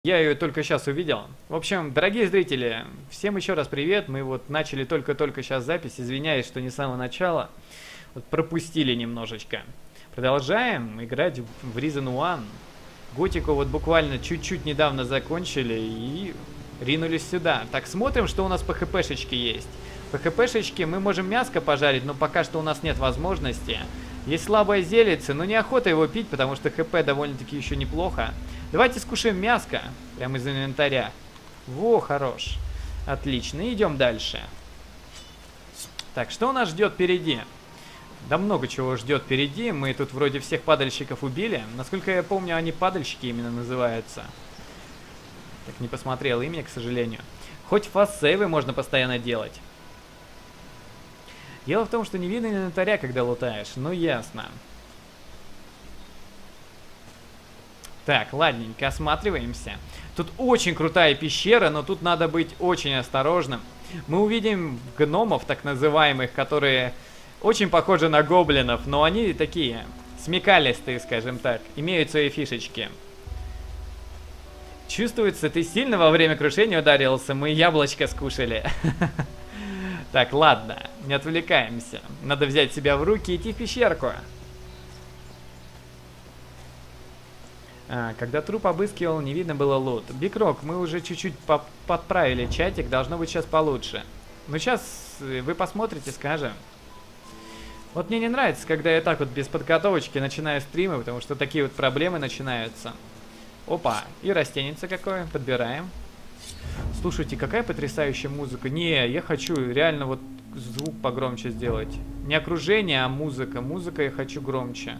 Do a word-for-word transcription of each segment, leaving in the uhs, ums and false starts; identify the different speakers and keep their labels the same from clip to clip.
Speaker 1: Я ее только сейчас увидел. В общем, дорогие зрители, всем еще раз привет. Мы вот начали только-только сейчас запись. Извиняюсь, что не с самого начала. Вот пропустили немножечко. Продолжаем играть в Risen One. Готику вот буквально чуть-чуть недавно закончили и ринулись сюда. Так, смотрим, что у нас по хпшечке есть. По хпшечке мы можем мяско пожарить, но пока что у нас нет возможности. Есть слабая зелица, но неохота его пить, потому что хп довольно-таки еще неплохо. Давайте скушаем мяско, прямо из инвентаря. Во, хорош. Отлично, идем дальше. Так, что у нас ждет впереди? Да много чего ждет впереди. Мы тут вроде всех падальщиков убили. Насколько я помню, они падальщики именно называются. Так, не посмотрел имя, к сожалению. Хоть фаст-сейвы можно постоянно делать. Дело в том, что не видно инвентаря, когда лутаешь. Ну, ясно. Так, ладненько, осматриваемся. Тут очень крутая пещера, но тут надо быть очень осторожным. Мы увидим гномов, так называемых, которые очень похожи на гоблинов, но они такие смекалистые, скажем так, имеют свои фишечки. Чувствуется, ты сильно во время крушения ударился, мы яблочко скушали. Так, ладно, не отвлекаемся. Надо взять себя в руки и идти в пещерку. А, когда труп обыскивал, не видно было лут. Бикрок, мы уже чуть-чуть подправили чатик, должно быть сейчас получше. Ну сейчас вы посмотрите, скажем. Вот мне не нравится, когда я так вот без подготовочки начинаю стримы, потому что такие вот проблемы начинаются. Опа, и растеница какое, подбираем. Слушайте, какая потрясающая музыка. Не, я хочу реально вот звук погромче сделать. Не окружение, а музыка. Музыка я хочу громче.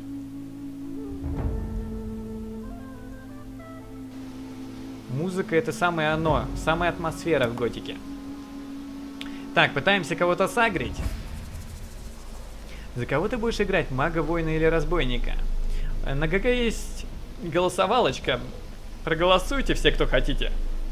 Speaker 1: Музыка — это самое оно, самая атмосфера в готике. Так, пытаемся кого-то сагрить. За кого ты будешь играть? Мага, воина или разбойника? На ГГ есть голосовалочка. Проголосуйте все, кто хотите.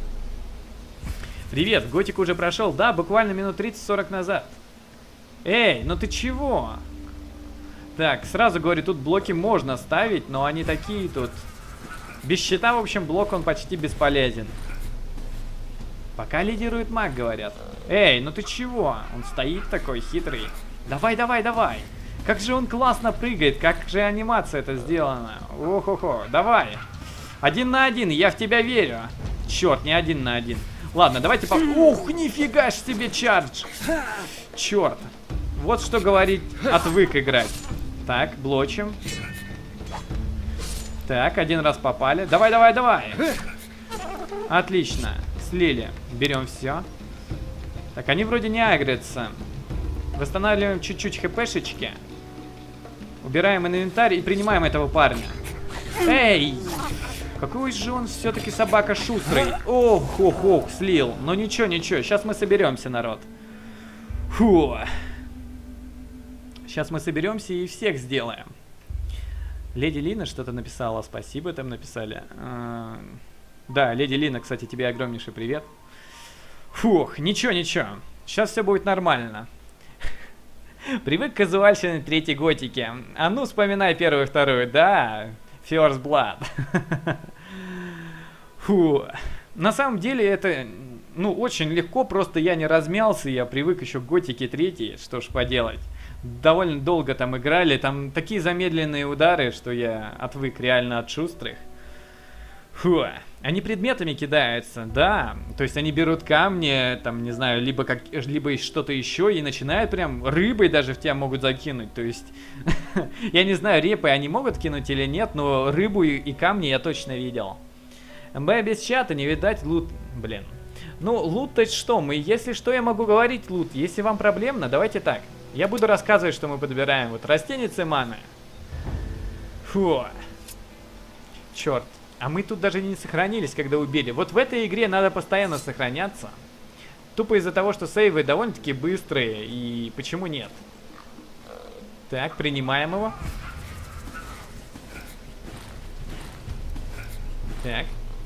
Speaker 1: Привет, готик уже прошел. Да, буквально минут тридцать-сорок назад. Эй, ну ты чего? Так, сразу говорю, тут блоки можно ставить, но они такие тут... Без щита, в общем, блок он почти бесполезен. Пока лидирует маг, говорят. Эй, ну ты чего? Он стоит такой хитрый. Давай, давай, давай. Как же он классно прыгает, как же анимация это сделана. Ох-охо, давай. Один на один, я в тебя верю. Черт, не один на один. Ладно, давайте по... Ух, нифига ж себе чардж. Черт. Вот что говорить, отвык играть. Так, блочим. Так, один раз попали. Давай, давай, давай. Отлично. Слили. Берем все. Так, они вроде не агрятся. Восстанавливаем чуть-чуть хпшечки. Убираем инвентарь и принимаем этого парня. Эй! Какой же он все-таки собака шустрый. Ох, ох, ох, слил. Но ничего, ничего. Сейчас мы соберемся, народ. Фу. Сейчас мы соберемся и всех сделаем. Леди Лина что-то написала. Спасибо, там написали. А, да, Леди Лина, кстати, тебе огромнейший привет. Фух, ничего, ничего. Сейчас все будет нормально. Привык к казуальщине третьей готики. А ну, вспоминай первую и вторую. Да, First Blood. Фу. На самом деле это, ну, очень легко. Просто я не размялся. Я привык еще к готике третьей. Что ж поделать. Довольно долго там играли, там такие замедленные удары, что я отвык реально от шустрых. Фу, они предметами кидаются, да, то есть они берут камни, там, не знаю, либо, как, либо что-то еще и начинают прям рыбой даже в тебя могут закинуть, то есть, я не знаю, репы они могут кинуть или нет, но рыбу и камни я точно видел. МБ без чата, не видать, лут, блин. Ну, лут-то что, мы, если что, я могу говорить лут, если вам проблемно, давайте так. Я буду рассказывать, что мы подбираем. Вот растеницы маны. Фу. Черт. А мы тут даже не сохранились, когда убили. Вот в этой игре надо постоянно сохраняться. Тупо из-за того, что сейвы довольно-таки быстрые. И почему нет? Так, принимаем его. Так.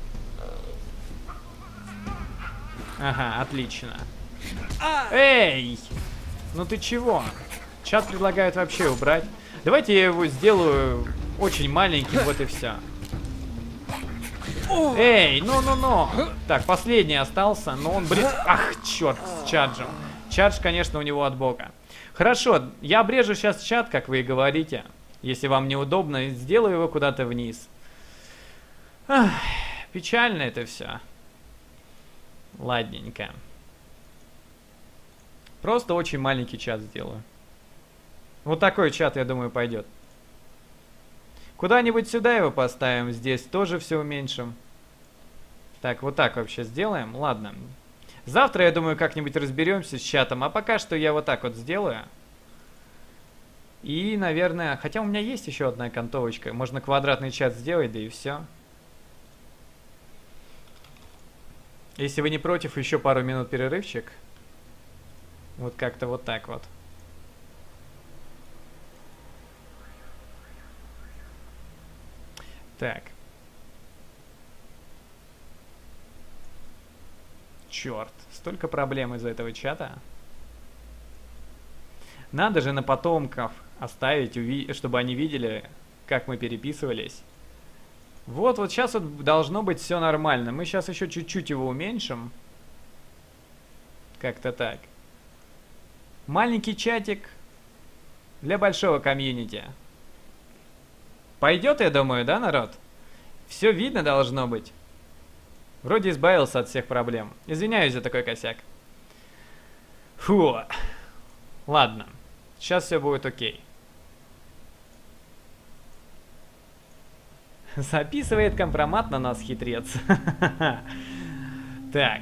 Speaker 1: Ага, отлично. Эй! Ну ты чего? Чат предлагает вообще убрать. Давайте я его сделаю очень маленьким, вот и все. Эй, ну-ну-ну. Так, последний остался, но он, блин... Ах, черт, с чаджем. Чадж, конечно, у него от бока. Хорошо, я обрежу сейчас чат, как вы и говорите. Если вам неудобно, сделаю его куда-то вниз. Ах, печально это все. Ладненько. Просто очень маленький чат сделаю. Вот такой чат, я думаю, пойдет. Куда-нибудь сюда его поставим, здесь тоже все уменьшим. Так, вот так вообще сделаем. Ладно. Завтра, я думаю, как-нибудь разберемся с чатом. А пока что я вот так вот сделаю. И, наверное... Хотя у меня есть еще одна окантовочка. Можно квадратный чат сделать, да и все. Если вы не против, еще пару минут перерывчик. Вот как-то вот так вот. Так. Черт, столько проблем из-за этого чата. Надо же на потомков оставить, чтобы они видели, как мы переписывались. Вот, вот сейчас вот должно быть все нормально. Мы сейчас еще чуть-чуть его уменьшим. Как-то так. Маленький чатик для большого комьюнити. Пойдет, я думаю, да, народ? Все видно должно быть. Вроде избавился от всех проблем. Извиняюсь за такой косяк. Фу. Ладно. Сейчас все будет окей. Записывает компромат на нас, хитрец. Так.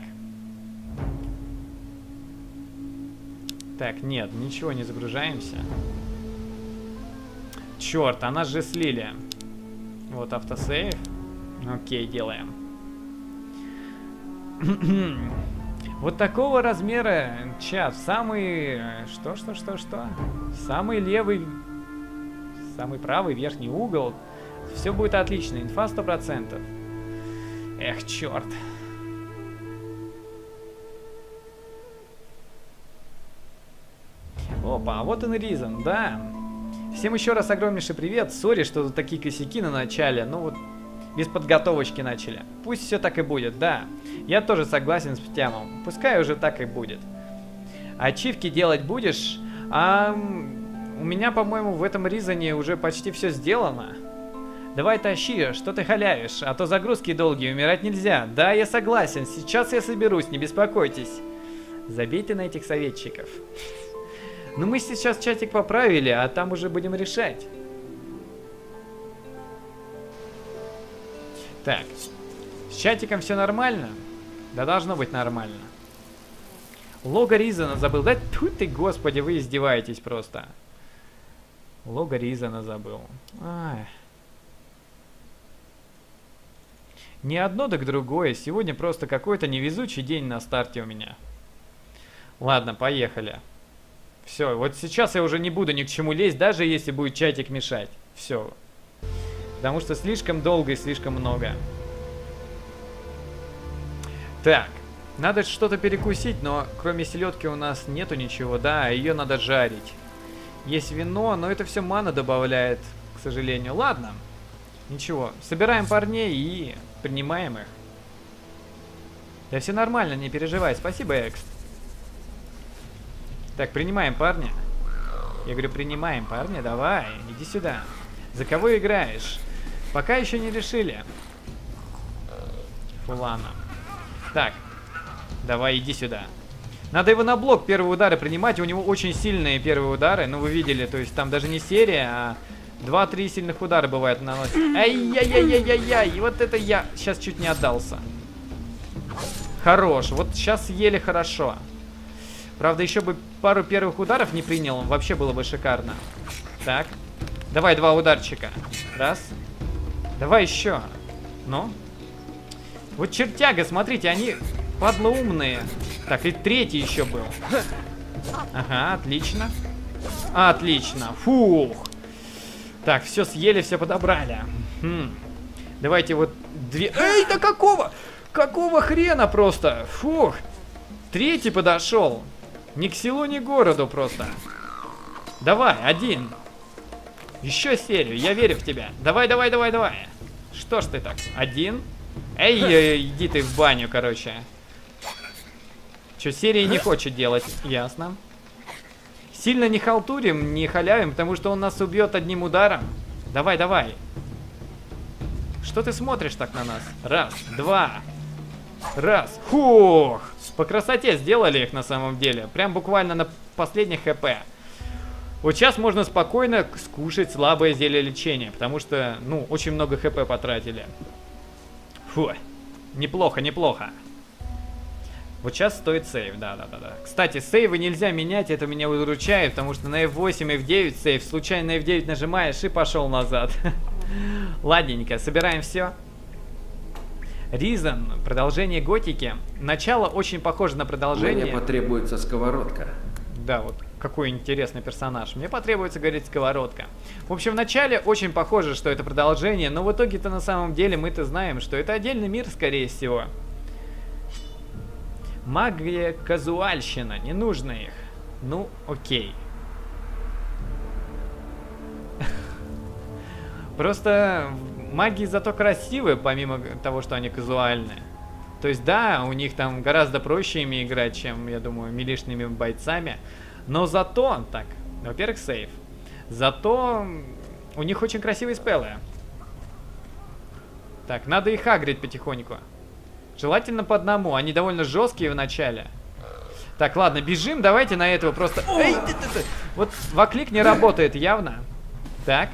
Speaker 1: Так, нет, ничего не загружаемся. Черт, а нас же слили. Вот автосейв. Окей, делаем. Вот такого размера чат. Самый... Что, что, что, что? Самый левый... Самый правый верхний угол. Все будет отлично. Инфа сто процентов. Эх, черт. Опа, а вот и Reason, да. Всем еще раз огромнейший привет. Сори, что тут такие косяки на начале. Ну вот, без подготовочки начали. Пусть все так и будет, да. Я тоже согласен с Птямом. Пускай уже так и будет. Ачивки делать будешь? А у меня, по-моему, в этом Reason уже почти все сделано. Давай тащи, что ты халявишь, а то загрузки долгие, умирать нельзя. Да, я согласен, сейчас я соберусь, не беспокойтесь. Забейте на этих советчиков. Ну мы сейчас чатик поправили, а там уже будем решать. Так, с чатиком все нормально? Да должно быть нормально. Лого Reason забыл. Да тьфу ты, господи, вы издеваетесь просто. Лого Reason забыл. Ай. Не одно, так другое. Сегодня просто какой-то невезучий день на старте у меня. Ладно, поехали. Все, вот сейчас я уже не буду ни к чему лезть, даже если будет чатик мешать. Все. Потому что слишком долго и слишком много. Так, надо что-то перекусить, но кроме селедки у нас нету ничего, да, ее надо жарить. Есть вино, но это все мана добавляет, к сожалению. Ладно, ничего, собираем парней и принимаем их. Да все нормально, не переживай, спасибо, Экст. Так, принимаем парня. Я говорю, принимаем парня, давай, иди сюда. За кого играешь? Пока еще не решили. Фулана. Так, давай, иди сюда. Надо его на блок первые удары принимать. У него очень сильные первые удары. Ну, вы видели, то есть там даже не серия, а два-три сильных удара бывает наносит. Ай-яй-яй-яй-яй-яй. И вот это я сейчас чуть не отдался. Хорош. Вот сейчас еле хорошо. Правда, еще бы пару первых ударов не принял. Вообще было бы шикарно. Так. Давай два ударчика. Раз. Давай еще. Ну. Вот чертяга, смотрите, они подлоумные. Так, и третий еще был. Ага, отлично. Отлично. Фух. Так, все съели, все подобрали. Хм. Давайте вот две... Эй, да какого? Какого хрена просто? Фух. Третий подошел. Ни к селу, ни к городу просто. Давай, один. Еще серию, я верю в тебя. Давай, давай, давай, давай. Что ж ты так? Один. Эй, иди ты в баню, короче. Че, серии не хочет делать, ясно. Сильно не халтурим, не халявим, потому что он нас убьет одним ударом. Давай, давай. Что ты смотришь так на нас? Раз, два. Раз. Фух. По красоте сделали их на самом деле. Прям буквально на последних хп. Вот сейчас можно спокойно скушать слабое зелье лечения, потому что, ну, очень много хп потратили. Фу. Неплохо, неплохо. Вот сейчас стоит сейв, да-да-да. Кстати, сейвы нельзя менять, это меня выручает, потому что на эф восемь, эф девять сейв, случайно на эф девять нажимаешь и пошел назад. Ладненько, собираем все. Ризен, продолжение готики. Начало очень похоже на продолжение.
Speaker 2: Мне потребуется сковородка.
Speaker 1: Да, вот какой интересный персонаж. Мне потребуется, говорит, сковородка. В общем, в начале очень похоже, что это продолжение, но в итоге-то на самом деле мы-то знаем, что это отдельный мир, скорее всего. Магия, казуальщина, не нужно их. Ну, окей. Просто маги зато красивые, помимо того, что они казуальные. То есть, да, у них там гораздо проще ими играть, чем, я думаю, милишными бойцами. Но зато, так, во-первых, сейф. Зато у них очень красивые спеллы. Так, надо их агрить потихоньку. Желательно по одному, они довольно жесткие в начале. Так, ладно, бежим, давайте на этого просто... Эй, ты, ты, ты. Вот воклик не работает явно. Так.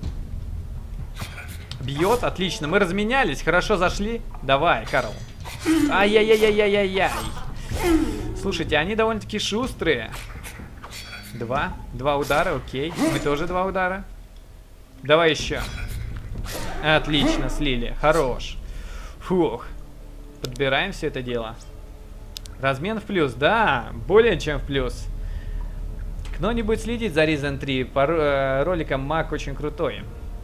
Speaker 1: Бьет, отлично, мы разменялись, хорошо зашли. Давай, Карл. Ай-яй-яй-яй-яй-яй. Слушайте, они довольно-таки шустрые. Два, два удара, окей. Мы тоже два удара. Давай еще. Отлично, слили, хорош. Фух. Подбираем все это дело. Размен в плюс, да, более чем в плюс. Кто-нибудь следит за Risen три? По э, роликам маг очень крутой.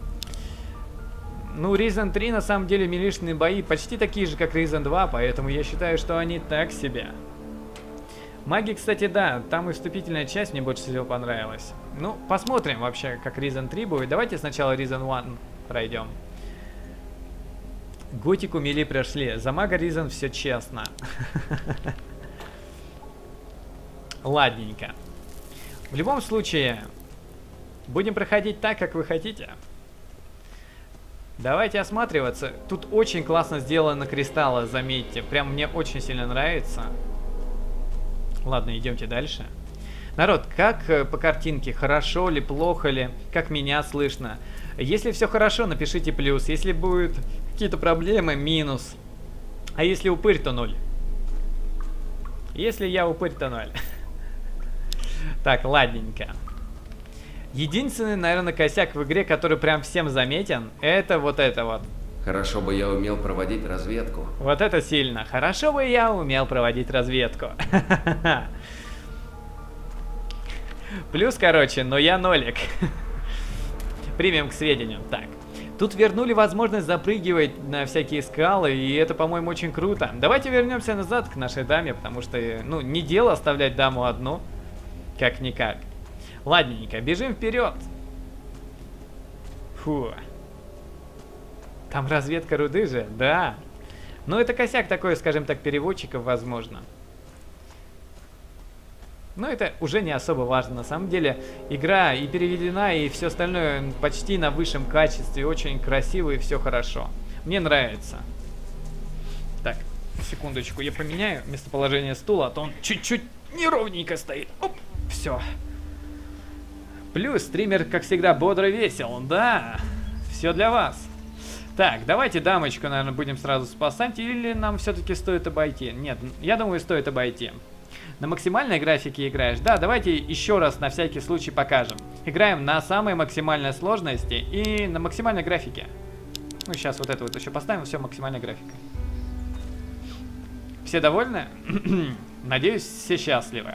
Speaker 1: Ну, Risen три на самом деле милишные бои почти такие же, как Risen два, поэтому я считаю, что они так себе. Маги, кстати, да, там и вступительная часть мне больше всего понравилась. Ну, посмотрим вообще, как Risen три будет. Давайте сначала Risen один пройдем. Готику мили прошли. За мага Risen все честно. Ладненько. В любом случае, будем проходить так, как вы хотите. Давайте осматриваться. Тут очень классно сделано кристаллы, заметьте. Прям мне очень сильно нравится. Ладно, идемте дальше. Народ, как по картинке? Хорошо ли, плохо ли? Как меня слышно? Если все хорошо, напишите плюс. Если будут какие-то проблемы, минус. А если упырь, то ноль. Если я упырь, то ноль. Так, ладненько. Единственный, наверное, косяк в игре, который прям всем заметен, это вот это вот.
Speaker 2: Хорошо бы я умел проводить разведку.
Speaker 1: Вот это сильно. Хорошо бы я умел проводить разведку. Плюс, короче, но я нолик. Примем к сведению. Так. Тут вернули возможность запрыгивать на всякие скалы, и это, по-моему, очень круто. Давайте вернемся назад к нашей даме, потому что, ну, не дело оставлять даму одну. Как-никак. Ладненько, бежим вперед. Фу. Там разведка руды же, да. Ну, это косяк такой, скажем так, переводчиков, возможно. Но это уже не особо важно. На самом деле, игра и переведена, и все остальное почти на высшем качестве. Очень красиво и все хорошо. Мне нравится. Так, секундочку, я поменяю местоположение стула, а то он чуть-чуть неровненько стоит. Оп, все. Плюс стример, как всегда, бодро весел. Да, все для вас. Так, давайте дамочку, наверное, будем сразу спасать. Или нам все-таки стоит обойти? Нет, я думаю, стоит обойти. На максимальной графике играешь? Да, давайте еще раз на всякий случай покажем. Играем на самой максимальной сложности и на максимальной графике. Ну, сейчас вот это вот еще поставим, все, максимальная графика. Все довольны? Надеюсь, все счастливы.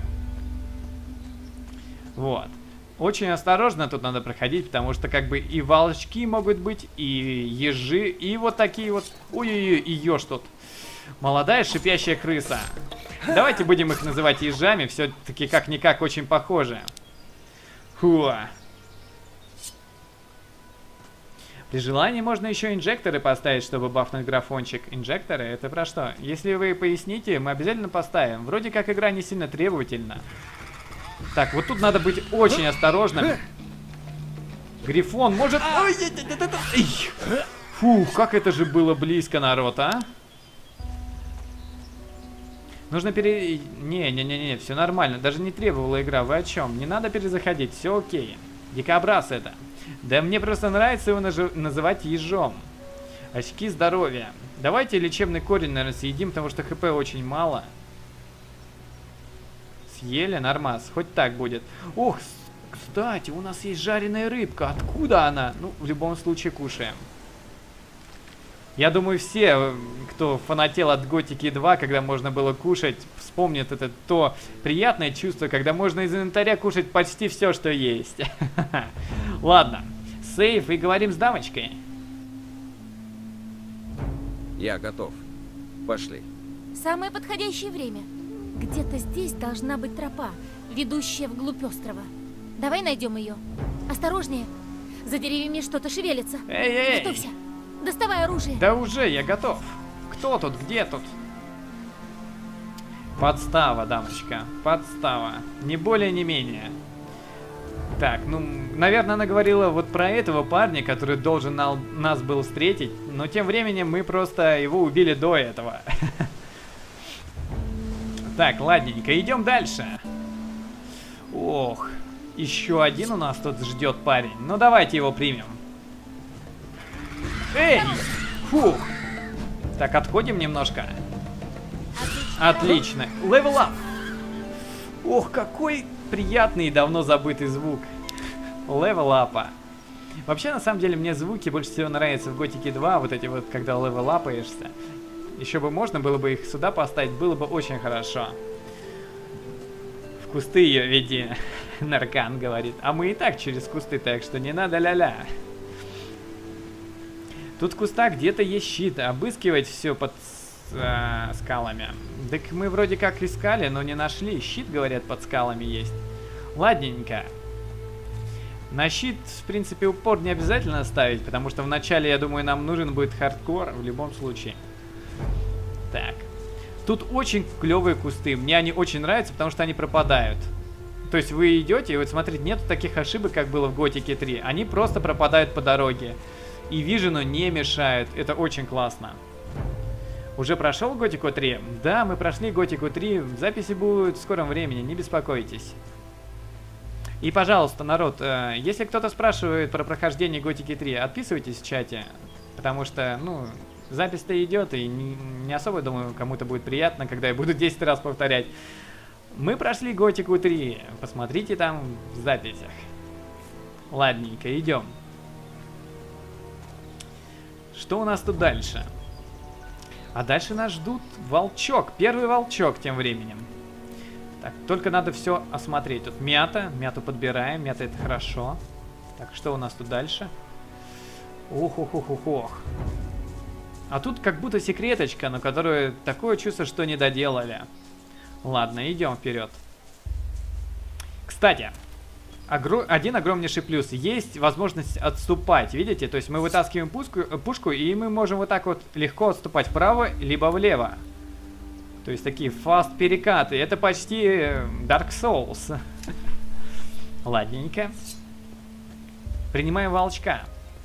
Speaker 1: Вот. Очень осторожно тут надо проходить, потому что как бы и волчки могут быть, и ежи, и вот такие вот... Ой-ой-ой, и еж тут. Молодая шипящая крыса. Давайте будем их называть ежами, все-таки как-никак очень похожи. Фу. При желании можно еще инжекторы поставить, чтобы бафнуть графончик. Инжекторы? Это про что? Если вы поясните, мы обязательно поставим. Вроде как игра не сильно требовательна. Так, вот тут надо быть очень осторожным. Грифон может... Фух, как это же было близко, народ, а? Нужно пере... Не-не-не-не, все нормально. Даже не требовала игра. Вы о чем? Не надо перезаходить, все окей. Дикобраз это. Да мне просто нравится его наж... называть ежом. Очки здоровья. Давайте лечебный корень, наверное, съедим, потому что хп очень мало. Съели, нормас. Хоть так будет. Ох, кстати, у нас есть жареная рыбка. Откуда она? Ну, в любом случае кушаем. Я думаю, все, кто фанател от Готики два, когда можно было кушать, вспомнят это то приятное чувство, когда можно из инвентаря кушать почти все, что есть. Ладно, сейф и говорим с дамочкой.
Speaker 2: Я готов. Пошли.
Speaker 3: Самое подходящее время. Где-то здесь должна быть тропа, ведущая вглубь острова. Давай найдем ее. Осторожнее. За деревьями что-то шевелится.
Speaker 1: Эй-эй!
Speaker 3: Готовься. Доставай оружие.
Speaker 1: Да уже, я готов. Кто тут? Где тут? Подстава, дамочка. Подстава. Не более, не менее. Так, ну, наверное, она говорила вот про этого парня, который должен на нас был встретить. Но тем временем мы просто его убили до этого. Так, ладненько, идем дальше. Ох, еще один у нас тут ждет парень. Ну, давайте его примем. Эй! Фух! Так, отходим немножко. Отлично. Левел ап! Ох, какой приятный и давно забытый звук. Левел апа. Вообще, на самом деле, мне звуки больше всего нравятся в Готике два. Вот эти вот, когда левел апаешься. Еще бы можно было бы их сюда поставить, было бы очень хорошо. В кусты ее веди, Наркан говорит. А мы и так через кусты, так что не надо ля-ля. Тут в кустах где-то есть щит, обыскивать все под э, скалами. Так мы вроде как искали, но не нашли. Щит, говорят, под скалами есть. Ладненько. На щит, в принципе, упор не обязательно ставить, потому что вначале, я думаю, нам нужен будет хардкор в любом случае. Так. Тут очень клевые кусты. Мне они очень нравятся, потому что они пропадают. То есть вы идете, и вот смотрите, нет таких ошибок, как было в Готике три. Они просто пропадают по дороге. И вижену не мешают. Это очень классно. Уже прошел Готику три? Да, мы прошли Готику три. Записи будут в скором времени, не беспокойтесь. И, пожалуйста, народ, э, если кто-то спрашивает про прохождение Готики три, отписывайтесь в чате. Потому что, ну, запись-то идет, и не, не особо, думаю, кому-то будет приятно, когда я буду десять раз повторять. Мы прошли Готику три. Посмотрите там в записях. Ладненько, идем. Что у нас тут дальше? А дальше нас ждут волчок. Первый волчок тем временем. Так, только надо все осмотреть. Тут мята. Мяту подбираем. Мята это хорошо. Так, что у нас тут дальше? Ох-ох-ох-ох-ох. А тут как будто секреточка, но которую такое чувство, что не доделали. Ладно, идем вперед. Кстати, огр... один огромнейший плюс. Есть возможность отступать, видите? То есть мы вытаскиваем пушку, пушку, и мы можем вот так вот легко отступать вправо, либо влево. То есть такие фаст-перекаты. Это почти Dark Souls. Ладненько. Принимаем волчка.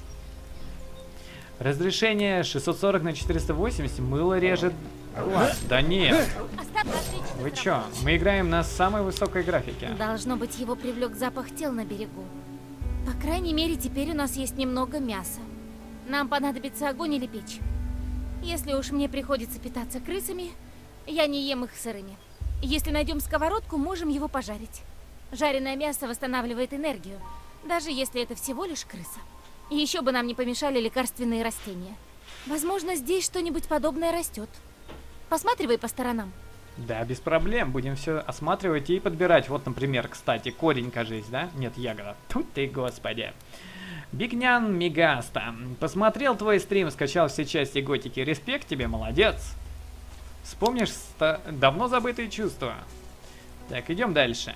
Speaker 1: Разрешение шестьсот сорок на четыреста восемьдесят. Мыло режет глаз. Да нет. Вы чё? Мы играем на самой высокой графике.
Speaker 3: Должно быть, его привлек запах тел на берегу. По крайней мере, теперь у нас есть немного мяса. Нам понадобится огонь или печь. Если уж мне приходится питаться крысами, я не ем их сырыми. Если найдем сковородку, можем его пожарить. Жареное мясо восстанавливает энергию, даже если это всего лишь крыса. И еще бы нам не помешали лекарственные растения. Возможно, здесь что-нибудь подобное растет. Посматривай по сторонам.
Speaker 1: Да, без проблем. Будем все осматривать и подбирать. Вот, например, кстати, корень, кажись, да? Нет, ягода. Тут ты, господи. Бигнян Мегаста. Посмотрел твой стрим, скачал все части Готики. Респект тебе, молодец. Вспомнишь давно забытые чувства. Так, идем дальше.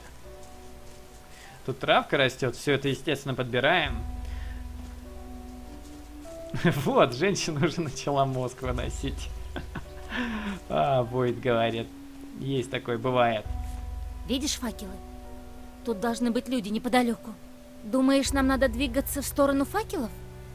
Speaker 1: Тут травка растет. Все это, естественно, подбираем. Вот, женщина уже начала мозг выносить. А, Войд говорит. Есть такое, бывает.
Speaker 3: Видишь факелы? Тут должны быть люди неподалеку. Думаешь, нам надо двигаться в сторону факелов?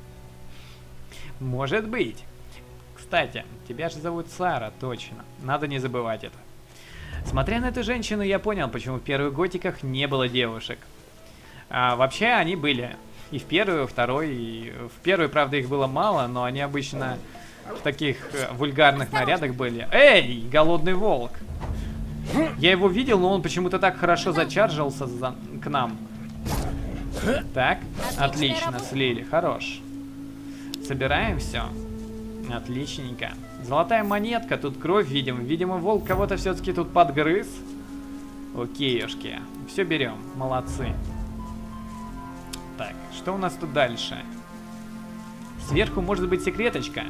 Speaker 1: Может быть. Кстати, тебя же зовут Сара, точно. Надо не забывать это. Смотря на эту женщину, я понял, почему в первых готиках не было девушек. А вообще они были. И в первую, и второй, и в первой, правда, их было мало, но они обычно в таких э, вульгарных нарядах были. Эй, голодный волк! Я его видел, но он почему-то так хорошо зачаржился за... к нам. Так, отлично, слили, хорош. Собираем все. Отличненько. Золотая монетка, тут кровь видим. Видимо, волк кого-то все-таки тут подгрыз. Окейушки. Все берем, молодцы. Так, что у нас тут дальше? Сверху может быть секреточка.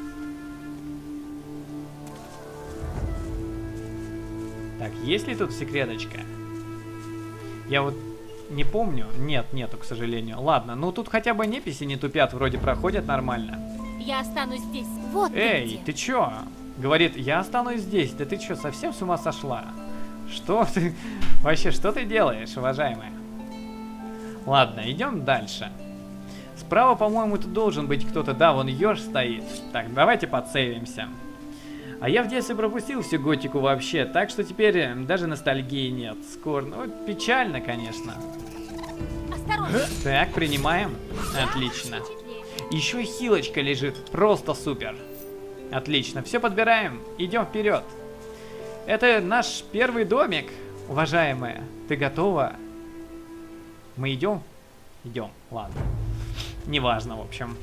Speaker 1: Так, есть ли тут секреточка? Я вот не помню. Нет, нету, к сожалению. Ладно, ну тут хотя бы неписи не тупят, вроде проходят нормально.
Speaker 3: Я останусь здесь. Вот
Speaker 1: Эй,
Speaker 3: ты, где.
Speaker 1: ты чё? Говорит, я останусь здесь. Да ты чё, совсем с ума сошла? Что ты... Вообще, что ты делаешь, уважаемая? Ладно, идем дальше. Справа, по-моему, тут должен быть кто-то. Да, вон Ёж стоит. Так, давайте подсейвимся. А я в детстве пропустил всю готику вообще, так что теперь даже ностальгии нет. Скоро, ну, печально, конечно.
Speaker 3: Осторожно.
Speaker 1: Так, принимаем. Отлично. Еще и хилочка лежит, просто супер. Отлично, все подбираем, идем вперед. Это наш первый домик, уважаемая. Ты готова? Мы идем? Идем, ладно. Неважно, в общем.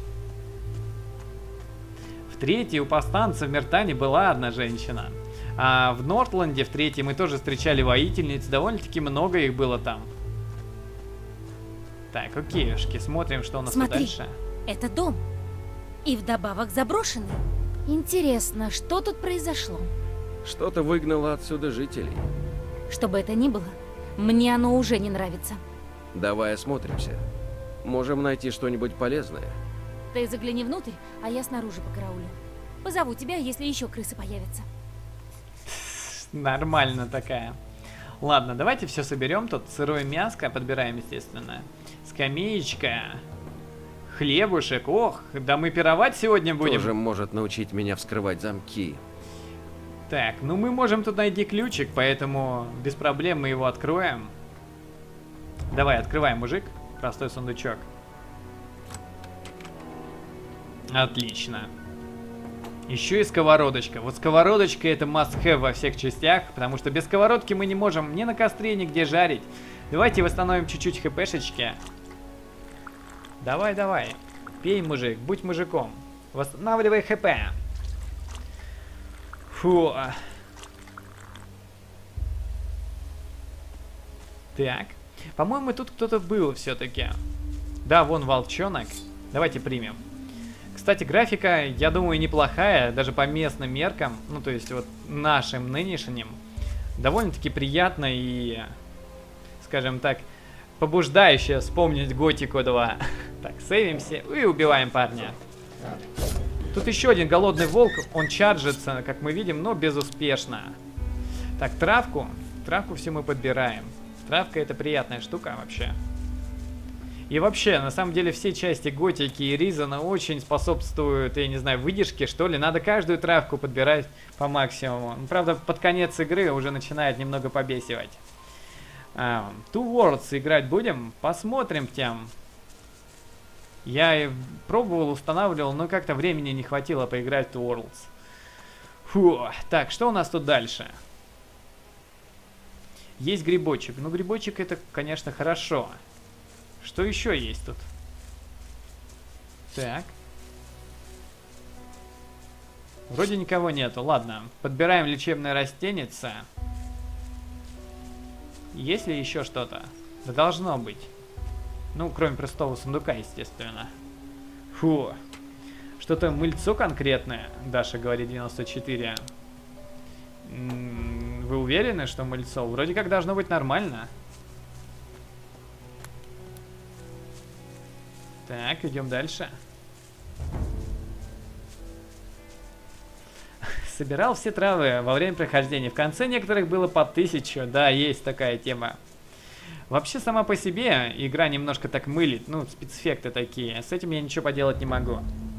Speaker 1: В третьей у повстанцев в Миртане была одна женщина. А в Нортленде в третьей мы тоже встречали воительниц. Довольно-таки много их было там. Так, окейушки, смотрим, что у нас тут
Speaker 3: Смотри,
Speaker 1: дальше.
Speaker 3: это дом. И вдобавок заброшенный. Интересно, что тут произошло?
Speaker 2: Что-то выгнало отсюда жителей.
Speaker 3: Что бы это ни было, мне оно уже не нравится.
Speaker 2: Давай осмотримся. Можем найти что-нибудь полезное.
Speaker 3: Ты загляни внутрь, а я снаружи покараулю. Позову тебя, если еще крысы появятся.
Speaker 1: Нормально такая. Ладно, давайте все соберем. Тут сырое мяско подбираем, естественно. Скамеечка. Хлебушек. Ох, да мы пировать сегодня будем.
Speaker 2: Тоже может научить меня вскрывать замки.
Speaker 1: Так, ну мы можем тут найти ключик, поэтому без проблем мы его откроем. Давай, открывай, мужик. Простой сундучок. Отлично. Еще и сковородочка. Вот сковородочка это must-have во всех частях, потому что без сковородки мы не можем ни на костре, нигде жарить. Давайте восстановим чуть-чуть хпшечки. Давай, давай. Пей, мужик, будь мужиком. Восстанавливай хп. Фу. Так. По-моему, тут кто-то был все-таки. Да, вон волчонок. Давайте примем. Кстати, графика, я думаю, неплохая, даже по местным меркам, ну, то есть вот нашим нынешним, довольно-таки приятно и, скажем так, побуждающая вспомнить Готику два. Так, сейвимся и убиваем парня. Тут еще один голодный волк, он чаржится, как мы видим, но безуспешно. Так, травку, травку все мы подбираем. Травка это приятная штука вообще. И вообще, на самом деле, все части Готики и Ризана очень способствуют, я не знаю, выдержке, что ли. Надо каждую травку подбирать по максимуму. Ну, правда, под конец игры уже начинает немного побесивать. А, Two Worlds играть будем? Посмотрим тем. Я пробовал, устанавливал, но как-то времени не хватило поиграть в Two Worlds. Фу. Так, что у нас тут дальше? Есть грибочек. Ну, грибочек это, конечно, хорошо. Что еще есть тут? Так. Вроде никого нету. Ладно, подбираем лечебное растенице. Есть ли еще что-то? Да должно быть. Ну, кроме простого сундука, естественно. Фу. Что-то мыльцо конкретное, Даша говорит девяносто четыре. М-м, вы уверены, что мыльцо? Вроде как должно быть нормально. Так, идем дальше. собирал все травы во время прохождения. В конце некоторых было по тысячу. Да, есть такая тема. Вообще, сама по себе игра немножко так мылит. Ну, спецэффекты такие. С этим я ничего поделать не могу.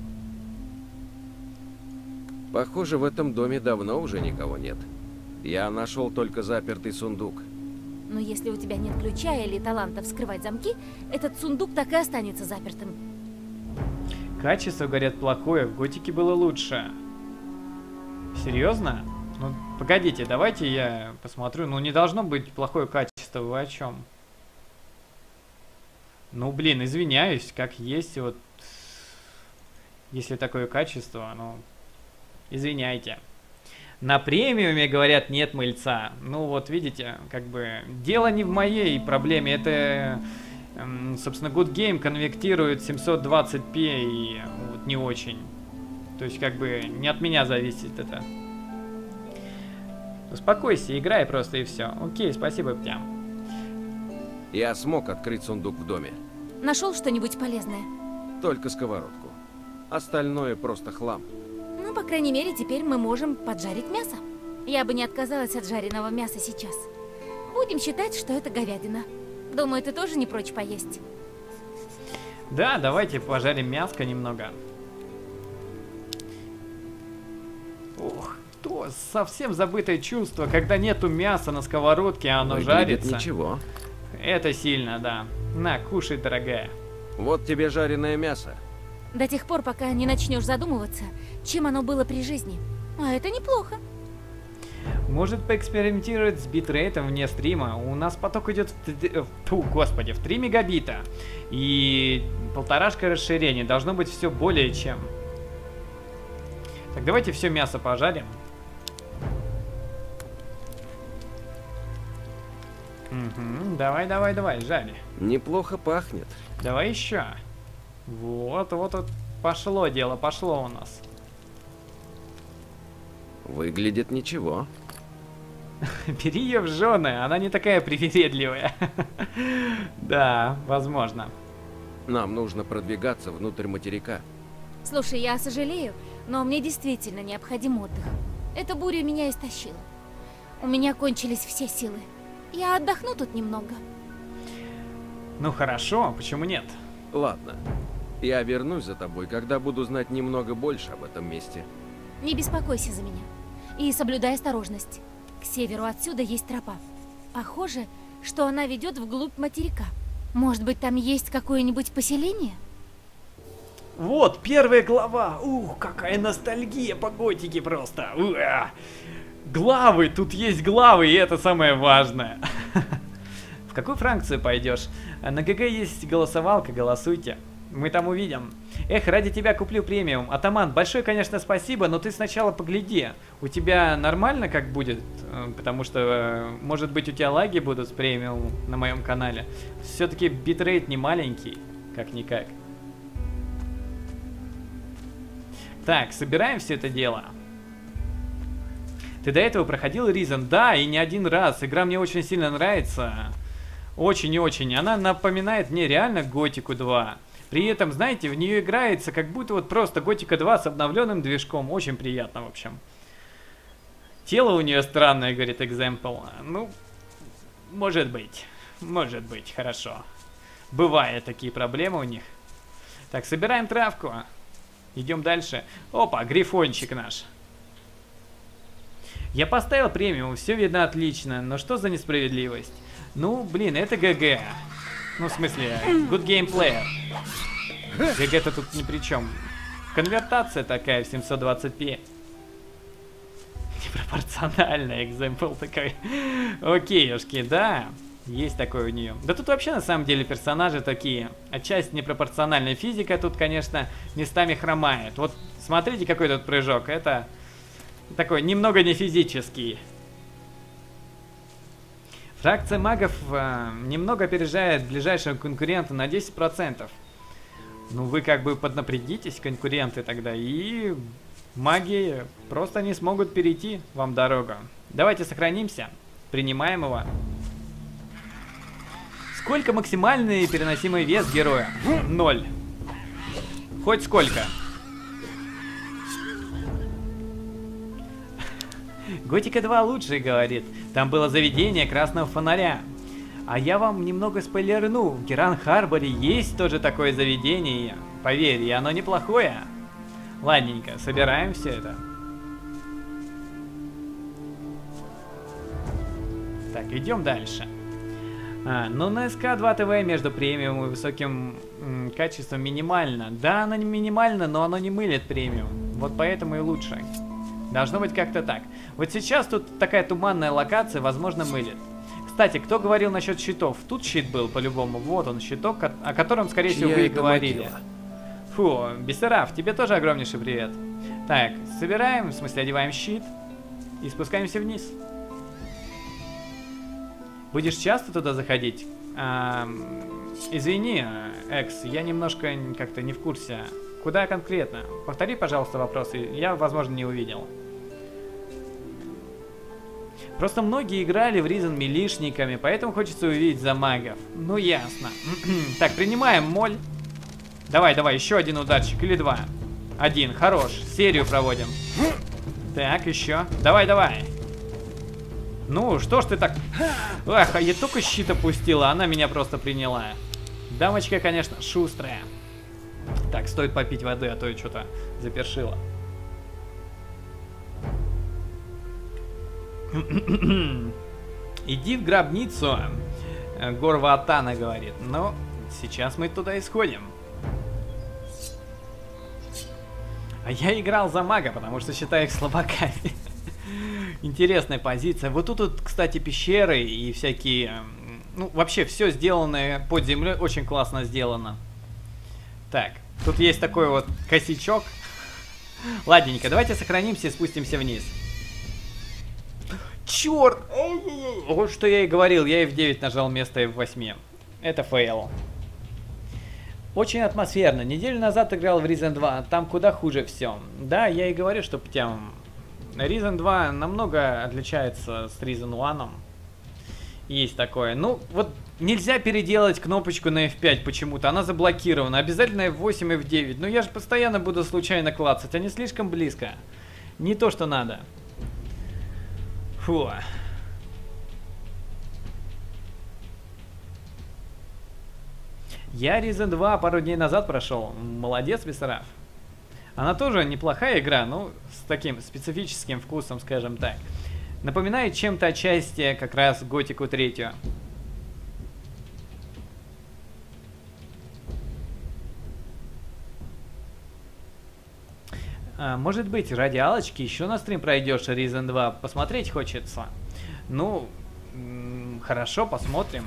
Speaker 2: Похоже, в этом доме давно уже никого нет. Я нашел только запертый сундук.
Speaker 3: Но если у тебя нет ключа или таланта вскрывать замки, этот сундук так и останется запертым.
Speaker 1: Качество, говорят, плохое. В Готике было лучше. Серьезно? Ну, погодите, давайте я посмотрю. Ну, не должно быть плохое качество. Вы о чем? Ну, блин, извиняюсь, как есть. Вот, если такое качество, ну, извиняйте. На премиуме, говорят, нет мыльца. Ну вот, видите, как бы дело не в моей проблеме. Это, эм, собственно, Good Game конвертирует семьсот двадцать пи и вот, не очень. То есть, как бы, не от меня зависит это. Успокойся, играй просто и все. Окей, спасибо, Птям.
Speaker 2: Я смог открыть сундук в доме.
Speaker 3: Нашел что-нибудь полезное?
Speaker 2: Только сковородку. Остальное просто хлам.
Speaker 3: Ну, по крайней мере, теперь мы можем поджарить мясо. Я бы не отказалась от жареного мяса сейчас. Будем считать, что это говядина. Думаю, ты тоже не прочь поесть.
Speaker 1: Да, давайте пожарим мяско немного. Ох, то совсем забытое чувство, когда нету мяса на сковородке, а оно
Speaker 2: Выглядит
Speaker 1: жарится.
Speaker 2: ничего.
Speaker 1: Это сильно, да. На, кушай, дорогая.
Speaker 2: Вот тебе жареное мясо.
Speaker 3: До тех пор, пока не начнешь задумываться, чем оно было при жизни. А это неплохо.
Speaker 1: Может поэкспериментировать с битрейтом вне стрима. У нас поток идет в, фу, господи, в три мегабита. И полторашка расширения. Должно быть все более чем. Так, давайте все мясо пожарим. Угу, давай, давай, давай, жари.
Speaker 2: Неплохо пахнет.
Speaker 1: Давай еще. Вот, вот, вот. Пошло дело, пошло у нас.
Speaker 2: Выглядит ничего.
Speaker 1: Бери ее в жены, она не такая привередливая. Да, возможно.
Speaker 2: Нам нужно продвигаться внутрь материка.
Speaker 3: Слушай, я сожалею, но мне действительно необходим отдых. Эта буря меня истощила. У меня кончились все силы. Я отдохну тут немного.
Speaker 1: Ну хорошо, почему нет?
Speaker 2: Ладно. Я вернусь за тобой, когда буду знать немного больше об этом месте.
Speaker 3: Не беспокойся за меня. И соблюдай осторожность. К северу отсюда есть тропа. Похоже, что она ведет вглубь материка. Может быть, там есть какое-нибудь поселение?
Speaker 1: Вот, первая глава. Ух, какая ностальгия по готике просто. Уа. Главы, тут есть главы, и это самое важное. В какую фракцию пойдешь? На ГГ есть голосовалка, голосуйте. Мы там увидим. Эх, ради тебя куплю премиум. Атаман, большое, конечно, спасибо, но ты сначала погляди. У тебя нормально как будет? Потому что, может быть, у тебя лаги будут с премиум на моем канале. Все-таки битрейт не маленький, как-никак. Так, собираем все это дело. Ты до этого проходил Ризен? Да, и не один раз. Игра мне очень сильно нравится. Очень и очень. Она напоминает мне реально Готику два. При этом, знаете, в нее играется как будто вот просто Готика два с обновленным движком. Очень приятно, в общем. Тело у нее странное, говорит Example. Ну, может быть. Может быть, хорошо. Бывают такие проблемы у них. Так, собираем травку. Идем дальше. Опа, грифончик наш. Я поставил премиум, все видно отлично. Но что за несправедливость? Ну, блин, это ГГ. Ну, в смысле, Good Game Player. ГГ-то тут ни при чем. Конвертация такая в семьсот двадцать пи. Непропорциональная, экземпл такой. Окейушки, да. Есть такое у нее. Да тут вообще на самом деле персонажи такие. Отчасти непропорциональная физика тут, конечно, местами хромает. Вот смотрите, какой тут прыжок. Это такой немного не физический. Фракция магов э, немного опережает ближайшего конкурента на десять процентов. Ну вы как бы поднапрягитесь, конкуренты, тогда, и маги просто не смогут перейти вам дорогу. Давайте сохранимся, принимаем его. Сколько максимальный переносимый вес героя? Ноль. Хоть сколько. Готика два лучше, говорит. Там было заведение красного фонаря. А я вам немного спойлерну. В Геран-Харборе есть тоже такое заведение. Поверь, и оно неплохое. Ладненько, собираем все это. Так, идем дальше. А, ну, на эс ка два тэ вэ между премиум и высоким м, качеством минимально. Да, оно не минимально, но оно не мылит премиум. Вот поэтому и лучше. Должно быть как-то так. Вот сейчас тут такая туманная локация, возможно, мылит. Кстати, кто говорил насчет щитов? Тут щит был по-любому. Вот он, щиток, о котором, скорее всего, вы и говорили. Фу, Бессераф, тебе тоже огромнейший привет. Так, собираем, в смысле, одеваем щит и спускаемся вниз. Будешь часто туда заходить? А, извини, Экс, я немножко как-то не в курсе. Куда конкретно? Повтори, пожалуйста, вопросы. Я, возможно, не увидел. Просто многие играли в Ризен милишниками, поэтому хочется увидеть за магов. Ну, ясно. Так, принимаем моль. Давай, давай, еще один ударчик или два. Один, хорош. Серию проводим. Так, еще. Давай, давай. Ну, что ж ты так... Ах, а я только щит опустила, она меня просто приняла. Дамочка, конечно, шустрая. Так, стоит попить воды, а то я что-то запершила. Иди в гробницу, Горва Атана говорит. Но сейчас мы туда исходим. А я играл за мага, потому что считаю их слабаками. Интересная позиция. Вот тут, вот, кстати, пещеры и всякие... Ну, вообще, все сделанное под землей очень классно сделано. Так, тут есть такой вот косячок. Ладненько, давайте сохранимся и спустимся вниз. Черт! Вот что я и говорил, я эф девять нажал вместо эф восемь. Это фейл. Очень атмосферно. Неделю назад играл в Ризен два, там куда хуже все. Да, я и говорю, что прям... Ризен два намного отличается с Ризен один. Есть такое. Ну, вот нельзя переделать кнопочку на эф пять почему-то. Она заблокирована. Обязательно эф восемь, эф девять. Но я же постоянно буду случайно клацать. Они слишком близко. Не то, что надо. Фу. Я Ризен два пару дней назад прошел. Молодец, Бессараф. Она тоже неплохая игра, но с таким специфическим вкусом, скажем так. Напоминает чем-то отчасти как раз Готику третью. А, может быть, ради алочки еще на стрим пройдешь Ризен два. Посмотреть хочется. Ну, хорошо, посмотрим.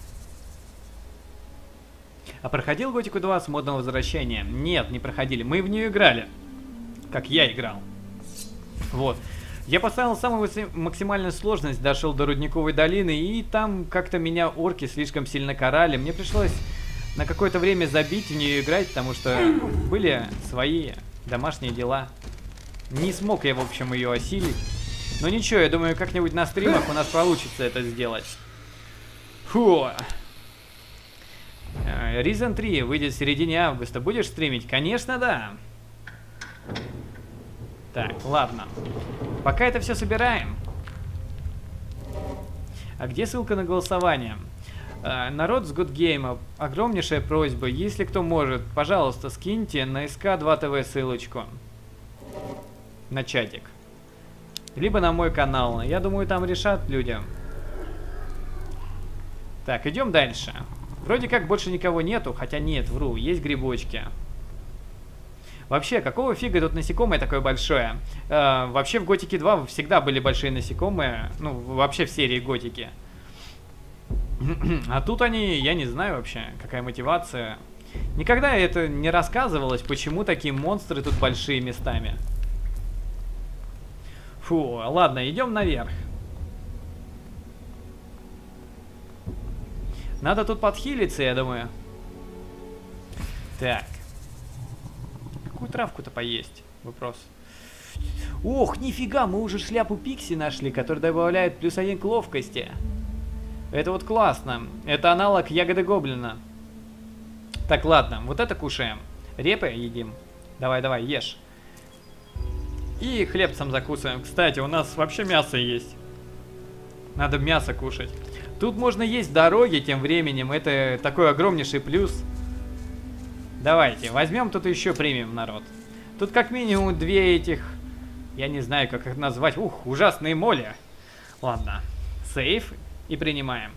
Speaker 1: А проходил Готику два с модного возвращения? Нет, не проходили. Мы в нее играли. Как я играл. Вот. Я поставил самую максимальную сложность, дошел до Рудниковой долины, и там как-то меня орки слишком сильно карали. Мне пришлось на какое-то время забить в нее играть, потому что были свои домашние дела. Не смог я, в общем, ее осилить. Но ничего, я думаю, как-нибудь на стримах у нас получится это сделать. Фу. Ризен три выйдет в середине августа. Будешь стримить? Конечно, да. Так, ладно. Пока это все собираем. А где ссылка на голосование? А, народ с Гудгейма, огромнейшая просьба, если кто может, пожалуйста, скиньте на эс ка два тэ вэ ссылочку. На чатик. Либо на мой канал. Я думаю, там решат людям. Так, идем дальше. Вроде как больше никого нету, хотя нет, вру, есть грибочки. Вообще, какого фига тут насекомое такое большое? Э, вообще в Готике два всегда были большие насекомые, ну, вообще в серии Готики. А тут они, я не знаю вообще, какая мотивация. Никогда это не рассказывалось, почему такие монстры тут большие местами. Фу, ладно, идем наверх. Надо тут подхилиться, я думаю. Так. Какую травку-то поесть? Вопрос. Ох, нифига, мы уже шляпу Пикси нашли, которая добавляет плюс один к ловкости. Это вот классно. Это аналог ягоды гоблина. Так, ладно, вот это кушаем. Репы едим. Давай, давай, ешь. И хлебцем закусываем. Кстати, у нас вообще мясо есть. Надо мясо кушать. Тут можно есть дороги тем временем. Это такой огромнейший плюс. Давайте, возьмем тут еще премиум, народ. Тут как минимум две этих... Я не знаю, как их назвать. Ух, ужасные моли. Ладно. Сейф. И принимаем.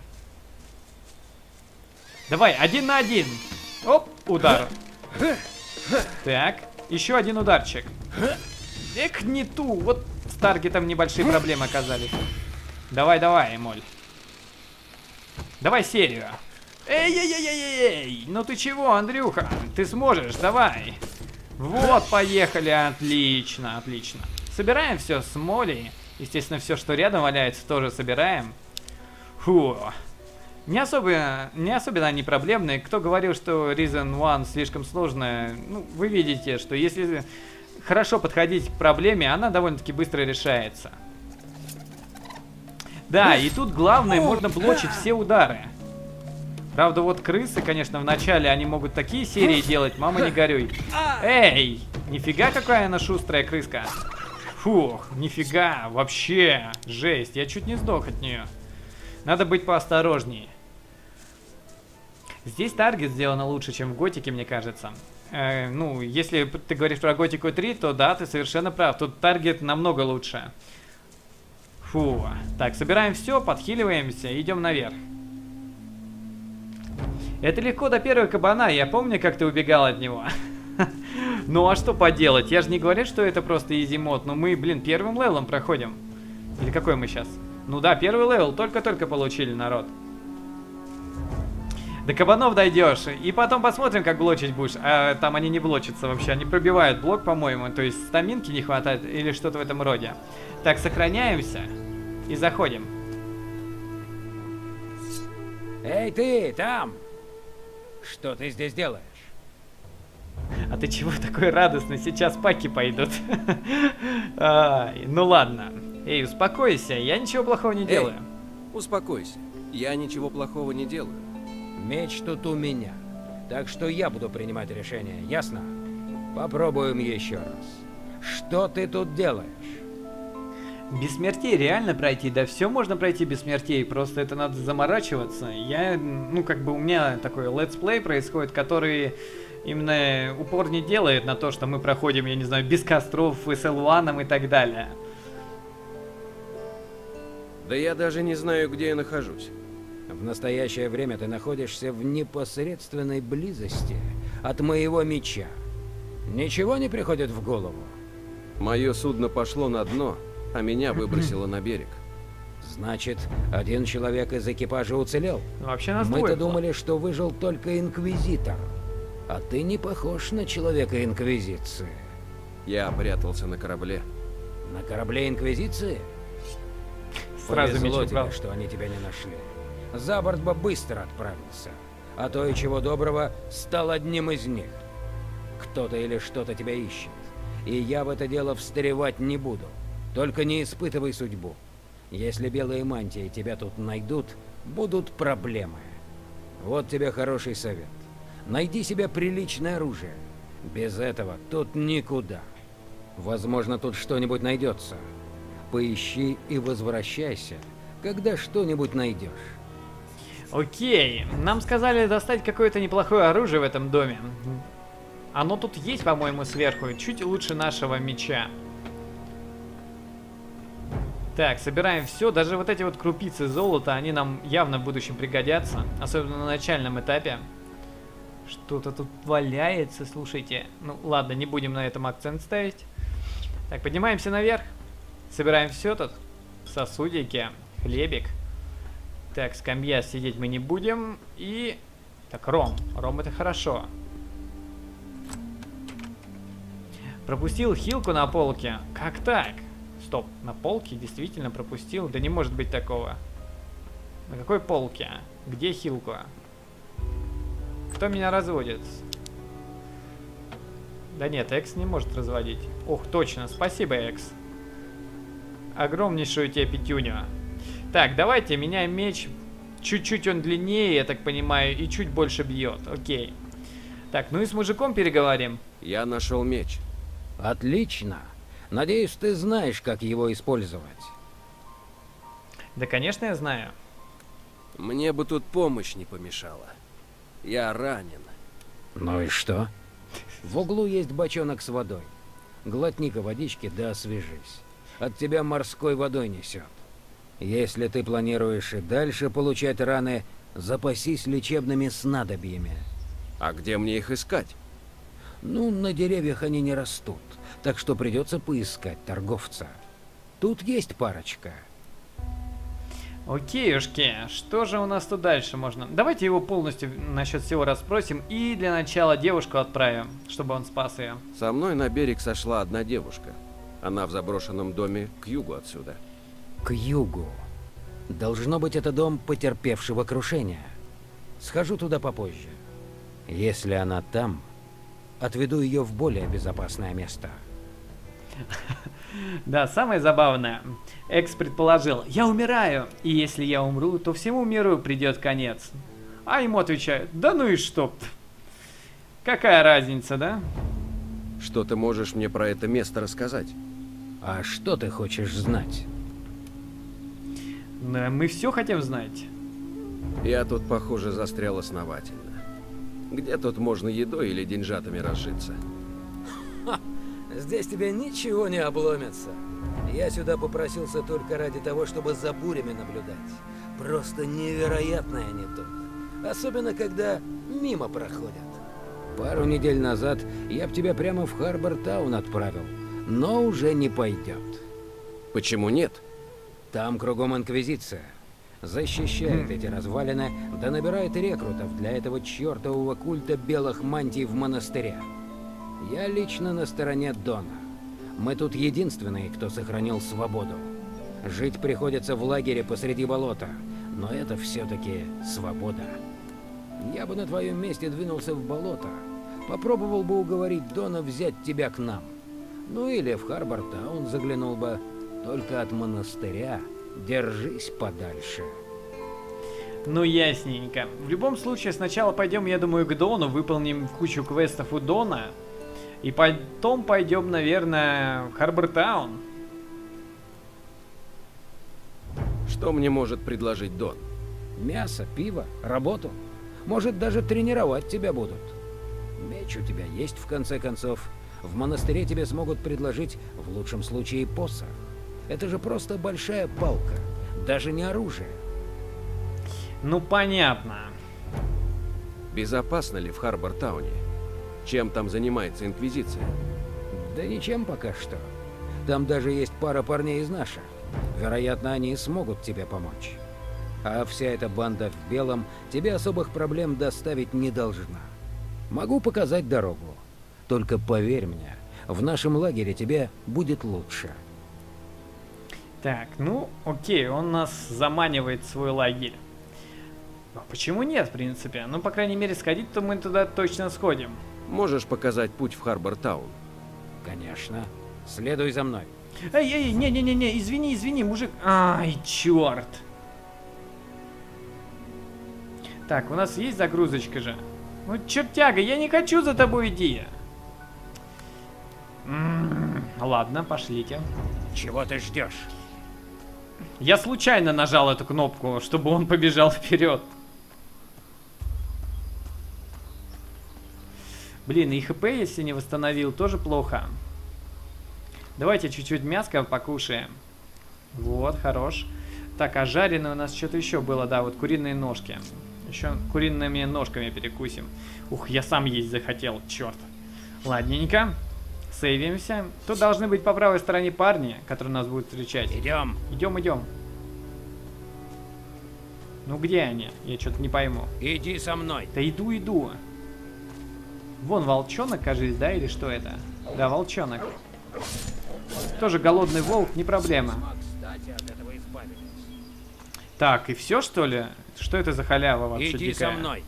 Speaker 1: Давай, один на один. Оп, удар. Так, еще один ударчик. Эх, не ту. Вот с таргетом небольшие проблемы оказались. Давай, давай, моль. Давай серию. Эй-эй-эй-эй-эй. Ну ты чего, Андрюха? Ты сможешь, давай. Вот, поехали. Отлично, отлично. Собираем все с молей. Естественно, все, что рядом валяется, тоже собираем. Фу. Не особо, не особенно они проблемные. Кто говорил, что Reason один слишком сложная, ну, вы видите, что если хорошо подходить к проблеме, она довольно-таки быстро решается. Да, и тут главное, можно блочить все удары. Правда, вот крысы, конечно, в начале они могут такие серии делать, мама не горюй. Эй, нифига какая она шустрая крыска. Фух, нифига, вообще, жесть, я чуть не сдох от нее. Надо быть поосторожнее. Здесь таргет сделано лучше, чем в Готике, мне кажется. Э, ну, если ты говоришь про Готику три, то да, ты совершенно прав. Тут таргет намного лучше. Фу. Так, собираем все, подхиливаемся, идем наверх. Это легко до первого кабана, я помню, как ты убегал от него. Ну а что поделать, я же не говорю, что это просто изи-мод, но мы, блин, первым левелом проходим. Или какой мы сейчас? Ну да, первый левел, только-только получили, народ. До кабанов дойдешь, и потом посмотрим, как блочить будешь. А там они не блочатся вообще, они пробивают блок, по-моему, то есть стаминки не хватает или что-то в этом роде. Так, сохраняемся и заходим.
Speaker 4: Эй, ты, там! Что ты здесь делаешь?
Speaker 1: А ты чего такой радостный? Сейчас паки пойдут. Ай, ну ладно. Эй, успокойся, я ничего плохого не делаю.
Speaker 2: Эй, успокойся, я ничего плохого не делаю.
Speaker 4: Меч тут у меня, так что я буду принимать решение, ясно? Попробуем еще раз. Что ты тут делаешь?
Speaker 1: Без смертей реально пройти? Да все можно пройти без смертей, просто это надо заморачиваться. Я, ну как бы у меня такой летсплей происходит, который именно упор не делает на то, что мы проходим, я не знаю, без костров, с эл один и так далее.
Speaker 2: Да я даже не знаю, где я нахожусь.
Speaker 4: В настоящее время ты находишься в непосредственной близости от моего меча. Ничего не приходит в голову?
Speaker 2: Мое судно пошло на дно, а меня выбросило на берег.
Speaker 4: Значит, один человек из экипажа уцелел?
Speaker 1: Вообще нас
Speaker 4: Мы-то
Speaker 1: двое было.
Speaker 4: думали, что выжил только Инквизитор. А ты не похож на человека Инквизиции.
Speaker 2: Я прятался на корабле.
Speaker 4: На корабле Инквизиции?
Speaker 1: Сразу меч
Speaker 4: Повезло
Speaker 1: убрал.
Speaker 4: тебе, что они тебя не нашли. За борт бы быстро отправился. А то и чего доброго стал одним из них. Кто-то или что-то тебя ищет. И я в это дело встревать не буду. Только не испытывай судьбу. Если белые мантии тебя тут найдут, будут проблемы. Вот тебе хороший совет. Найди себе приличное оружие. Без этого тут никуда. Возможно, тут что-нибудь найдется. Поищи и возвращайся, когда что-нибудь найдешь.
Speaker 1: Окей, нам сказали достать какое-то неплохое оружие в этом доме. Оно тут есть, по-моему, сверху, чуть лучше нашего меча. Так, собираем все, даже вот эти вот крупицы золота, они нам явно в будущем пригодятся, особенно на начальном этапе. Что-то тут валяется, слушайте. Ну ладно, не будем на этом акцент ставить. Так, поднимаемся наверх, собираем все тут, сосудики, хлебик. Так, скамья, сидеть мы не будем. И... Так, ром. Ром это хорошо. Пропустил хилку на полке. Как так? Стоп, на полке действительно пропустил? Да не может быть такого. На какой полке? Где хилку? Кто меня разводит? Да нет, Экс не может разводить. Ох, точно, спасибо, Экс. Огромнейшую тебе пятюню. Так, давайте меняем меч. Чуть-чуть он длиннее, я так понимаю, и чуть больше бьет. Окей. Так, ну и с мужиком переговорим.
Speaker 2: Я нашел меч.
Speaker 4: Отлично. Надеюсь, ты знаешь, как его использовать.
Speaker 1: Да, конечно, я знаю.
Speaker 2: Мне бы тут помощь не помешала. Я ранен.
Speaker 4: Ну и что? В углу есть бочонок с водой. Глотни-ка водички, да освежись. От тебя морской водой несет. Если ты планируешь и дальше получать раны, запасись лечебными снадобьями.
Speaker 2: А где мне их искать?
Speaker 4: Ну, на деревьях они не растут, так что придется поискать торговца. Тут есть парочка.
Speaker 1: Окейушки, что же у нас тут дальше можно? Давайте его полностью насчет всего расспросим и для начала девушку отправим, чтобы он спас ее.
Speaker 2: Со мной на берег сошла одна девушка. Она в заброшенном доме к югу отсюда.
Speaker 4: К югу. Должно быть, это дом потерпевшего крушения. Схожу туда попозже. Если она там, отведу ее в более безопасное место.
Speaker 1: Да, самое забавное. Экс предположил: я умираю, и если я умру, то всему миру придет конец. А ему отвечают: да ну и что? Какая разница, да?
Speaker 2: Что ты можешь мне про это место рассказать?
Speaker 4: А что ты хочешь знать?
Speaker 1: Да, мы все хотим знать.
Speaker 2: Я тут, похоже, застрял основательно. Где тут можно едой или деньжатами разжиться?
Speaker 4: Ха, здесь тебе ничего не обломится. Я сюда попросился только ради того, чтобы за бурями наблюдать. Просто невероятные они тут. Особенно, когда мимо проходят. Пару недель назад я б тебя прямо в Харбор-таун отправил, но уже не пойдет.
Speaker 2: Почему нет?
Speaker 4: Там кругом инквизиция. Защищает эти развалины, да набирает рекрутов для этого чертового культа белых мантий в монастыре. Я лично на стороне Дона. Мы тут единственные, кто сохранил свободу. Жить приходится в лагере посреди болота, но это все-таки свобода. Я бы на твоем месте двинулся в болото, попробовал бы уговорить Дона взять тебя к нам. Ну или в Харбор-таун заглянул бы, только от монастыря держись подальше.
Speaker 1: Ну, ясненько. В любом случае, сначала пойдем, я думаю, к Дону, выполним кучу квестов у Дона. И потом пойдем, наверное, в Харбор-таун.
Speaker 2: Что мне может предложить Дон?
Speaker 4: Мясо, пиво, работу. Может, даже тренировать тебя будут. Меч у тебя есть, в конце концов. В монастыре тебе смогут предложить, в лучшем случае, посох. Это же просто большая палка, даже не оружие.
Speaker 1: Ну, понятно.
Speaker 2: Безопасно ли в Харбор-тауне? Чем там занимается Инквизиция?
Speaker 4: Да ничем пока что. Там даже есть пара парней из наших. Вероятно, они смогут тебе помочь. А вся эта банда в белом тебе особых проблем доставить не должна. Могу показать дорогу. Только поверь мне, в нашем лагере тебе будет лучше.
Speaker 1: Так, ну, окей, он нас заманивает в свой лагерь. А почему нет, в принципе? Ну, по крайней мере, сходить-то мы туда точно сходим.
Speaker 2: Можешь показать путь в Харбор-таун?
Speaker 4: Конечно. Следуй за мной.
Speaker 1: Эй, эй, не-не-не-не, извини, извини, мужик. Ай, черт. Так, у нас есть загрузочка же. Ну, чертяга, я не хочу за тобой идти. М-м-м, ладно, пошлите.
Speaker 4: Чего ты ждешь?
Speaker 1: Я случайно нажал эту кнопку, чтобы он побежал вперед. Блин, и хп, если не восстановил, тоже плохо. Давайте чуть-чуть мяска покушаем. Вот, хорош. Так, а жареное у нас что-то еще было, да, вот куриные ножки. Еще куриными ножками перекусим. Ух, я сам есть захотел, черт. Ладненько. Сейвимся. Тут должны быть по правой стороне парни, которые нас будут встречать.
Speaker 4: Идем.
Speaker 1: Идем, идем. Ну где они? Я что-то не пойму.
Speaker 4: Иди со мной.
Speaker 1: Да иду, иду. Вон волчонок, кажется, да, или что это? Да, волчонок. Тоже голодный волк, не проблема. Так, и все, что ли? Что это за халява вообще
Speaker 4: Иди
Speaker 1: дикая?
Speaker 4: со мной.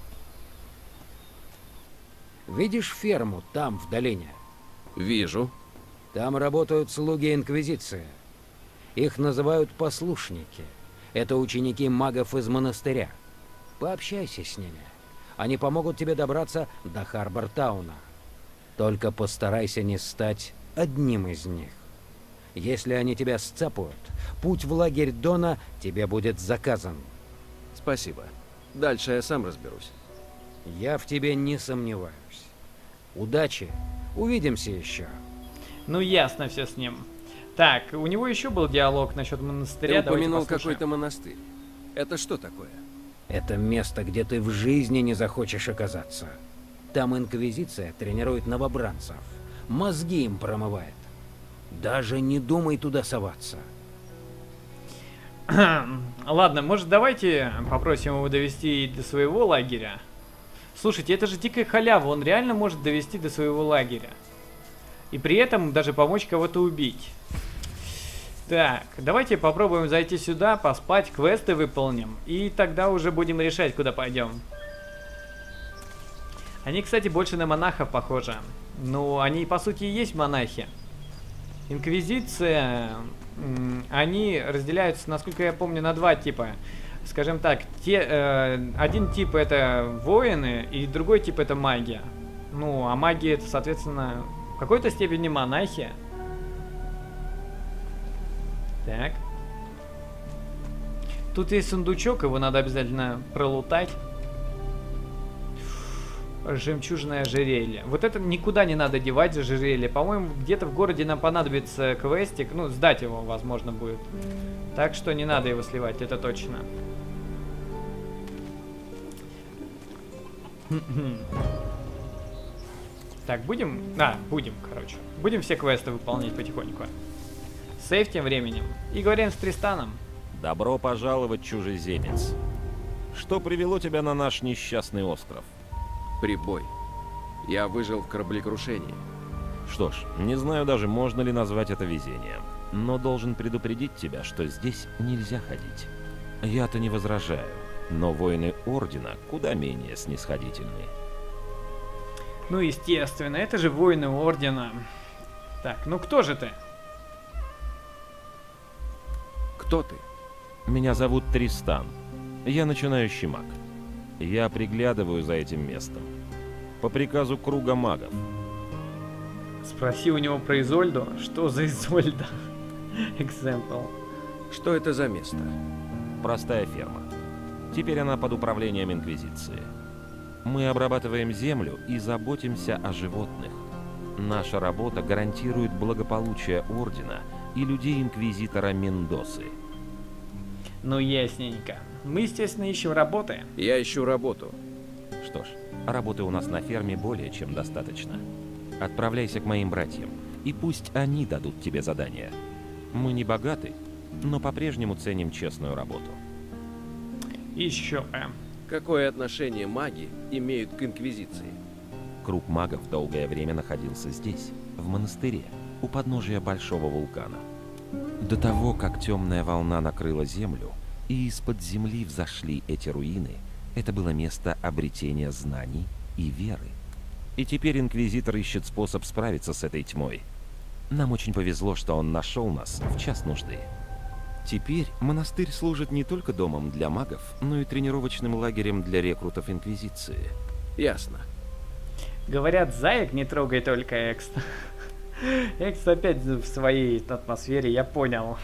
Speaker 4: Видишь ферму там, в долине?
Speaker 2: Вижу.
Speaker 4: Там работают слуги Инквизиции. Их называют послушники. Это ученики магов из монастыря. Пообщайся с ними. Они помогут тебе добраться до Харбор-тауна. Только постарайся не стать одним из них. Если они тебя сцапают, путь в лагерь Дона тебе будет заказан.
Speaker 2: Спасибо. Дальше я сам разберусь.
Speaker 4: Я в тебе не сомневаюсь. Удачи. Увидимся еще.
Speaker 1: Ну ясно все с ним. Так, у него еще был диалог насчет монастыря.
Speaker 2: Ты упомянул
Speaker 1: Давайте послушаем.
Speaker 2: какой-то монастырь. Это что такое?
Speaker 4: Это место, где ты в жизни не захочешь оказаться. Там Инквизиция тренирует новобранцев. Мозги им промывает. Даже не думай туда соваться.
Speaker 1: Ладно, может давайте попросим его довести до своего лагеря. Слушайте, это же дикая халява, он реально может довести до своего лагеря. И при этом даже помочь кого-то убить. Так, давайте попробуем зайти сюда, поспать, квесты выполним. И тогда уже будем решать, куда пойдем. Они, кстати, больше на монахов похожи. Ну, они по сути и есть монахи. Инквизиция, они разделяются, насколько я помню, на два типа. Скажем так, те, э, один тип это воины, и другой тип это магия. Ну, а магия это, соответственно, в какой-то степени монахи. Так. Тут есть сундучок, его надо обязательно пролутать. Жемчужное ожерелье. Вот это никуда не надо девать, ожерелье. По-моему, где-то в городе нам понадобится квестик. Ну, сдать его, возможно, будет. Так что не надо его сливать, это точно. Так, будем... А, будем, короче. Будем все квесты выполнять потихоньку. Сейв тем временем. И говорим с Тристаном.
Speaker 5: Добро пожаловать, чужеземец. Что привело тебя на наш несчастный остров?
Speaker 2: Прибой. Я выжил в кораблекрушении.
Speaker 5: Что ж, не знаю даже, можно ли назвать это везением. Но должен предупредить тебя, что здесь нельзя ходить. Я-то не возражаю, но воины Ордена куда менее снисходительны.
Speaker 1: Ну, естественно, это же воины Ордена. Так, ну кто же ты?
Speaker 2: Кто ты?
Speaker 5: Меня зовут Тристан. Я начинающий маг. Я приглядываю за этим местом. По приказу круга магов.
Speaker 1: Спроси у него про Изольду. Что за Изольда? Экземпл.
Speaker 2: Что это за место?
Speaker 5: Простая ферма. Теперь она под управлением Инквизиции. Мы обрабатываем землю и заботимся о животных. Наша работа гарантирует благополучие Ордена и людей Инквизитора Мендосы.
Speaker 1: Ну, ясненько. Мы, естественно, ищем работы.
Speaker 2: Я ищу работу.
Speaker 5: Что ж, работы у нас на ферме более чем достаточно. Отправляйся к моим братьям, и пусть они дадут тебе задание. Мы не богаты, но по-прежнему ценим честную работу.
Speaker 1: Еще.
Speaker 2: Какое отношение маги имеют к Инквизиции?
Speaker 5: Круг магов долгое время находился здесь, в монастыре, у подножия большого вулкана. До того, как темная волна накрыла землю, и из-под земли взошли эти руины, это было место обретения знаний и веры. И теперь Инквизитор ищет способ справиться с этой тьмой. Нам очень повезло, что он нашел нас в час нужды. Теперь монастырь служит не только домом для магов, но и тренировочным лагерем для рекрутов Инквизиции.
Speaker 2: Ясно.
Speaker 1: Говорят, заек не трогай только Экст. Экст опять в своей атмосфере, я понял.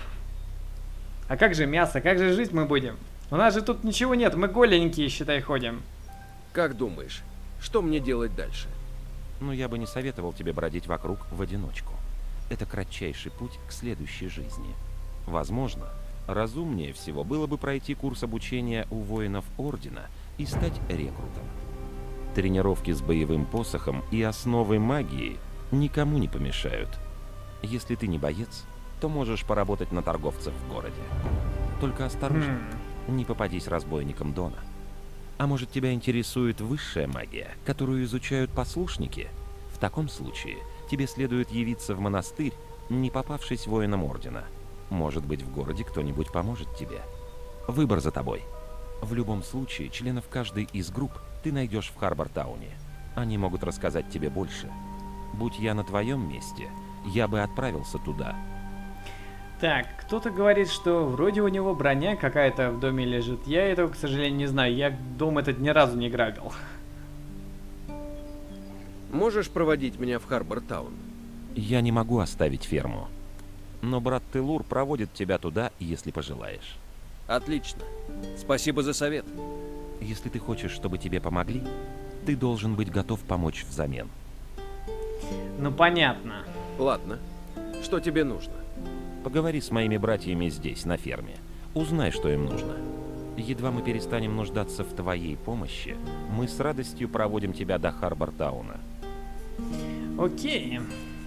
Speaker 1: А как же мясо, как же жить мы будем? У нас же тут ничего нет, мы голенькие, считай, ходим.
Speaker 2: Как думаешь, что мне делать дальше?
Speaker 5: Но я бы не советовал тебе бродить вокруг в одиночку. Это кратчайший путь к следующей жизни. Возможно, разумнее всего было бы пройти курс обучения у воинов Ордена и стать рекрутом. Тренировки с боевым посохом и основы магии никому не помешают. Если ты не боец, то можешь поработать на торговцев в городе. Только осторожно, не попадись разбойникам Дона. А может, тебя интересует высшая магия, которую изучают послушники? В таком случае тебе следует явиться в монастырь, не попавшись воинам Ордена. Может быть, в городе кто-нибудь поможет тебе. Выбор за тобой. В любом случае, членов каждой из групп ты найдешь в Харбор-тауне. Они могут рассказать тебе больше. Будь я на твоем месте, я бы отправился туда.
Speaker 1: Так, кто-то говорит, что вроде у него броня какая-то в доме лежит. Я этого, к сожалению, не знаю. Я дом этот ни разу не грабил.
Speaker 2: Можешь проводить меня в Харбор-таун?
Speaker 5: Я не могу оставить ферму. Но брат Телур проводит тебя туда, если пожелаешь.
Speaker 2: Отлично. Спасибо за совет.
Speaker 5: Если ты хочешь, чтобы тебе помогли, ты должен быть готов помочь взамен.
Speaker 1: Ну, понятно.
Speaker 2: Ладно. Что тебе нужно?
Speaker 5: Поговори с моими братьями здесь, на ферме. Узнай, что им нужно. Едва мы перестанем нуждаться в твоей помощи, мы с радостью проводим тебя до Харбортауна.
Speaker 1: Окей.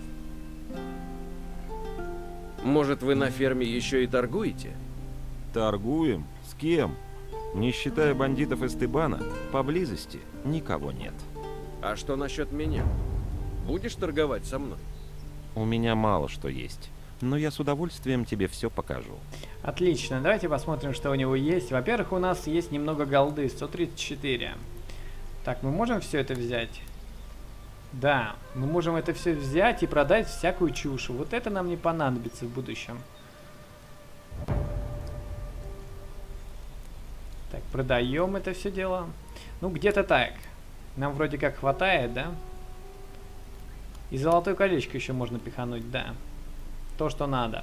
Speaker 2: Может, вы на ферме еще и торгуете?
Speaker 5: Торгуем? С кем? Не считая бандитов Эстебана, поблизости никого нет.
Speaker 2: А что насчет меня? Будешь торговать со мной?
Speaker 5: У меня мало что есть, но я с удовольствием тебе все покажу.
Speaker 1: Отлично, давайте посмотрим, что у него есть. Во-первых, у нас есть немного голды, сто тридцать четыре. Так, мы можем все это взять? Да, мы можем это все взять и продать всякую чушь. Вот это нам не понадобится в будущем. Так, продаем это все дело. Ну, где-то так. Нам вроде как хватает, да? И золотое колечко еще можно пихануть, да. То, что надо.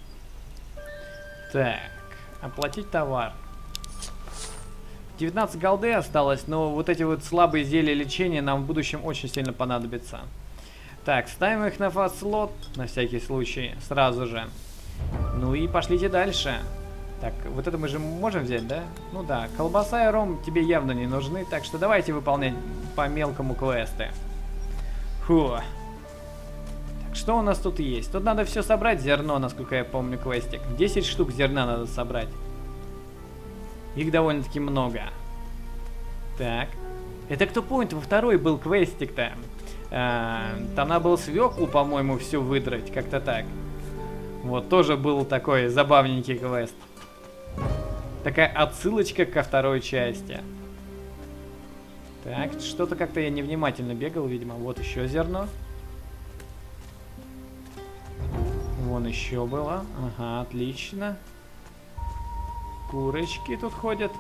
Speaker 1: Так, оплатить товар. девятнадцать голды осталось, но вот эти вот слабые зелья лечения нам в будущем очень сильно понадобятся. Так, ставим их на фаст-слот, на всякий случай, сразу же. Ну и пошлите дальше. Так, вот это мы же можем взять, да? Ну да, колбаса и ром тебе явно не нужны, так что давайте выполнять по мелкому квесты. Фу. Так, что у нас тут есть? Тут надо все собрать, зерно, насколько я помню, квестик. десять штук зерна надо собрать. Их довольно-таки много. Так. Это кто помнит, во второй был квестик-то. А, там надо было свеклу, по-моему, всю выдрать. Как-то так. Вот, тоже был такой забавненький квест. Такая отсылочка ко второй части. Так, что-то как-то я невнимательно бегал, видимо. Вот еще зерно. Вон еще было. Ага, отлично. Курочки тут ходят.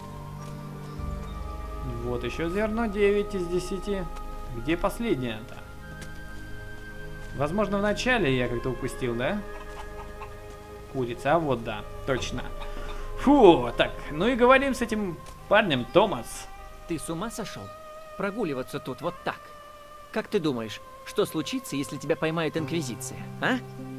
Speaker 1: Вот еще зерно, девять из десяти. Где последнее-то? Возможно, в начале я как-то упустил, да? Курица, а вот да, точно. Фу, так, ну и говорим с этим парнем, Томас.
Speaker 6: Ты с ума сошел? Прогуливаться тут вот так? Как ты думаешь, что случится, если тебя поймает Инквизиция, а?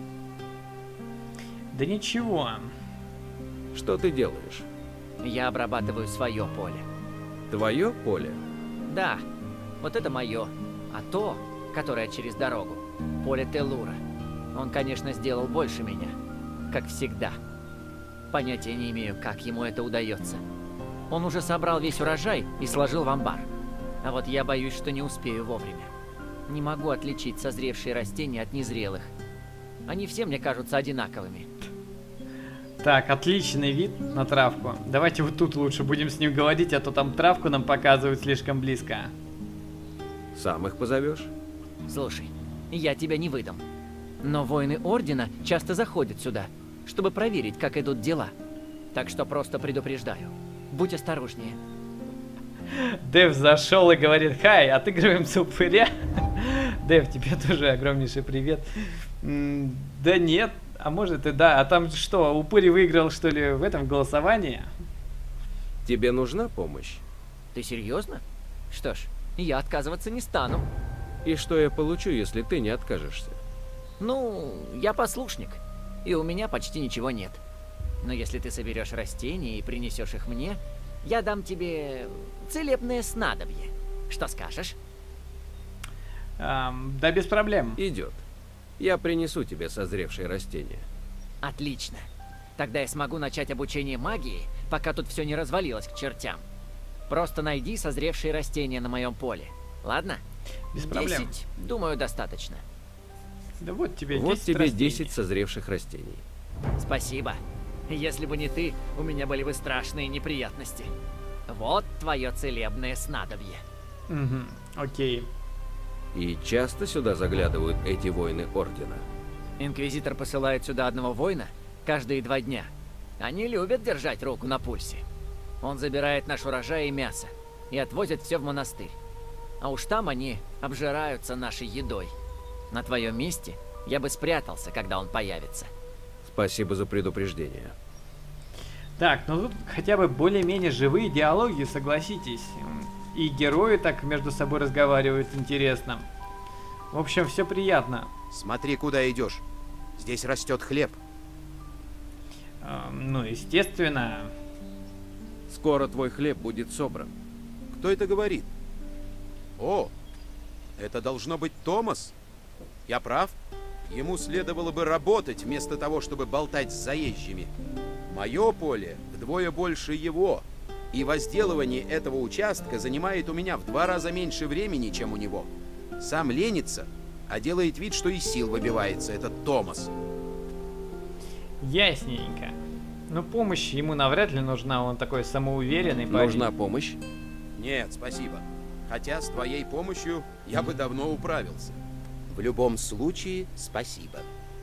Speaker 1: Да ничего.
Speaker 2: Что ты делаешь?
Speaker 6: Я обрабатываю свое поле.
Speaker 2: Твое поле?
Speaker 6: Да, вот это мое. А то, которое через дорогу, поле Телура. Он, конечно, сделал больше меня. Как всегда. Понятия не имею, как ему это удается. Он уже собрал весь урожай и сложил в амбар. А вот я боюсь, что не успею вовремя. Не могу отличить созревшие растения от незрелых. Они все мне кажутся одинаковыми.
Speaker 1: Так, отличный вид на травку. Давайте вот тут лучше будем с ним говорить, а то там травку нам показывают слишком близко.
Speaker 2: Сам их позовешь?
Speaker 6: Слушай, я тебя не выдам. Но воины Ордена часто заходят сюда, чтобы проверить, как идут дела. Так что просто предупреждаю. Будь осторожнее.
Speaker 1: Дэв зашел и говорит: хай, отыгрываем с упыря. Дэв, тебе тоже огромнейший привет. М да нет, а может и да. А там что, упырь выиграл, что ли, в этом голосовании?
Speaker 2: Тебе нужна помощь?
Speaker 6: Ты серьезно? Что ж, я отказываться не стану.
Speaker 2: И что я получу, если ты не откажешься?
Speaker 6: Ну, я послушник, и у меня почти ничего нет. Но если ты соберешь растения и принесешь их мне, я дам тебе целебное снадобье. Что скажешь?
Speaker 1: Эм, да без проблем.
Speaker 2: Идет. Я принесу тебе созревшие растения.
Speaker 6: Отлично. Тогда я смогу начать обучение магии, пока тут все не развалилось к чертям. Просто найди созревшие растения на моем поле. Ладно?
Speaker 1: Без проблем.
Speaker 6: Десять, думаю, достаточно.
Speaker 1: Да вот тебе
Speaker 2: Вот
Speaker 1: десять
Speaker 2: тебе
Speaker 1: растений.
Speaker 2: десять созревших растений.
Speaker 6: Спасибо. Если бы не ты, у меня были бы страшные неприятности. Вот твое целебное снадобье.
Speaker 1: Угу, окей.
Speaker 2: И часто сюда заглядывают эти воины Ордена?
Speaker 6: Инквизитор посылает сюда одного воина каждые два дня. Они любят держать руку на пульсе. Он забирает наш урожай и мясо и отвозит все в монастырь. А уж там они обжираются нашей едой. На твоем месте я бы спрятался, когда он появится.
Speaker 2: Спасибо за предупреждение.
Speaker 1: Так, ну тут хотя бы более-менее живые диалоги, согласитесь. И герои так между собой разговаривают интересно. В общем, все приятно.
Speaker 7: Смотри, куда идешь. Здесь растет хлеб.
Speaker 1: Э, ну, естественно.
Speaker 2: Скоро твой хлеб будет собран.
Speaker 7: Кто это говорит? О, это должно быть Томас. Я прав? Ему следовало бы работать, вместо того, чтобы болтать с заезжими. Мое поле вдвое больше его, и возделывание этого участка занимает у меня в два раза меньше времени, чем у него. Сам ленится, а делает вид, что из сил выбивается этот Томас.
Speaker 1: Ясненько. Но помощь ему навряд ли нужна, он такой самоуверенный парень.
Speaker 2: Нужна помощь?
Speaker 7: Нет, спасибо. Хотя с твоей помощью я бы давно управился. В любом случае, спасибо.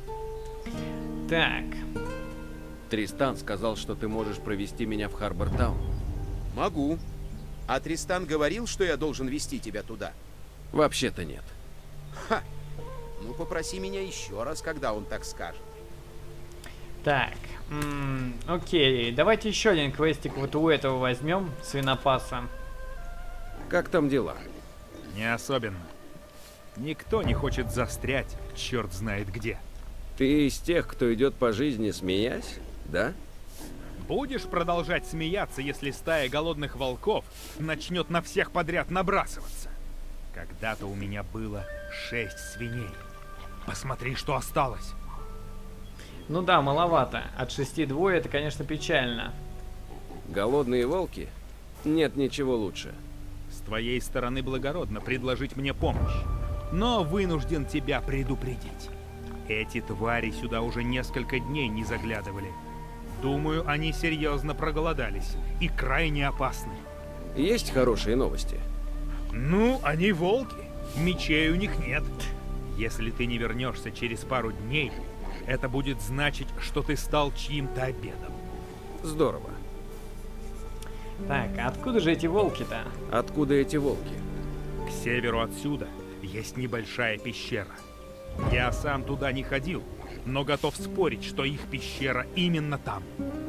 Speaker 1: Так.
Speaker 2: Тристан сказал, что ты можешь провести меня в Харбор-таун.
Speaker 7: Могу. А Тристан говорил, что я должен вести тебя туда?
Speaker 2: Вообще-то нет.
Speaker 7: Ха! Ну попроси меня еще раз, когда он так скажет.
Speaker 1: Так. М-м, окей, давайте еще один квестик вот у этого возьмем, свинопаса.
Speaker 2: Как там дела?
Speaker 8: Не особенно. Никто не хочет застрять, черт знает где.
Speaker 2: Ты из тех, кто идет по жизни, смеясь, да?
Speaker 8: Будешь продолжать смеяться, если стая голодных волков начнет на всех подряд набрасываться? Когда-то у меня было шесть свиней. Посмотри, что осталось.
Speaker 1: Ну да, маловато. От шести двое это, конечно, печально.
Speaker 2: Голодные волки? Нет ничего лучше.
Speaker 8: С твоей стороны благородно предложить мне помощь. Но вынужден тебя предупредить. Эти твари сюда уже несколько дней не заглядывали. Думаю, они серьезно проголодались и крайне опасны.
Speaker 2: Есть хорошие новости?
Speaker 8: Ну, они волки. Мечей у них нет. Если ты не вернешься через пару дней, это будет значить, что ты стал чьим-то обедом.
Speaker 2: Здорово.
Speaker 1: Так, а откуда же эти волки-то?
Speaker 2: Откуда эти волки?
Speaker 8: К северу отсюда есть небольшая пещера. Я сам туда не ходил, но готов спорить, что их пещера именно там.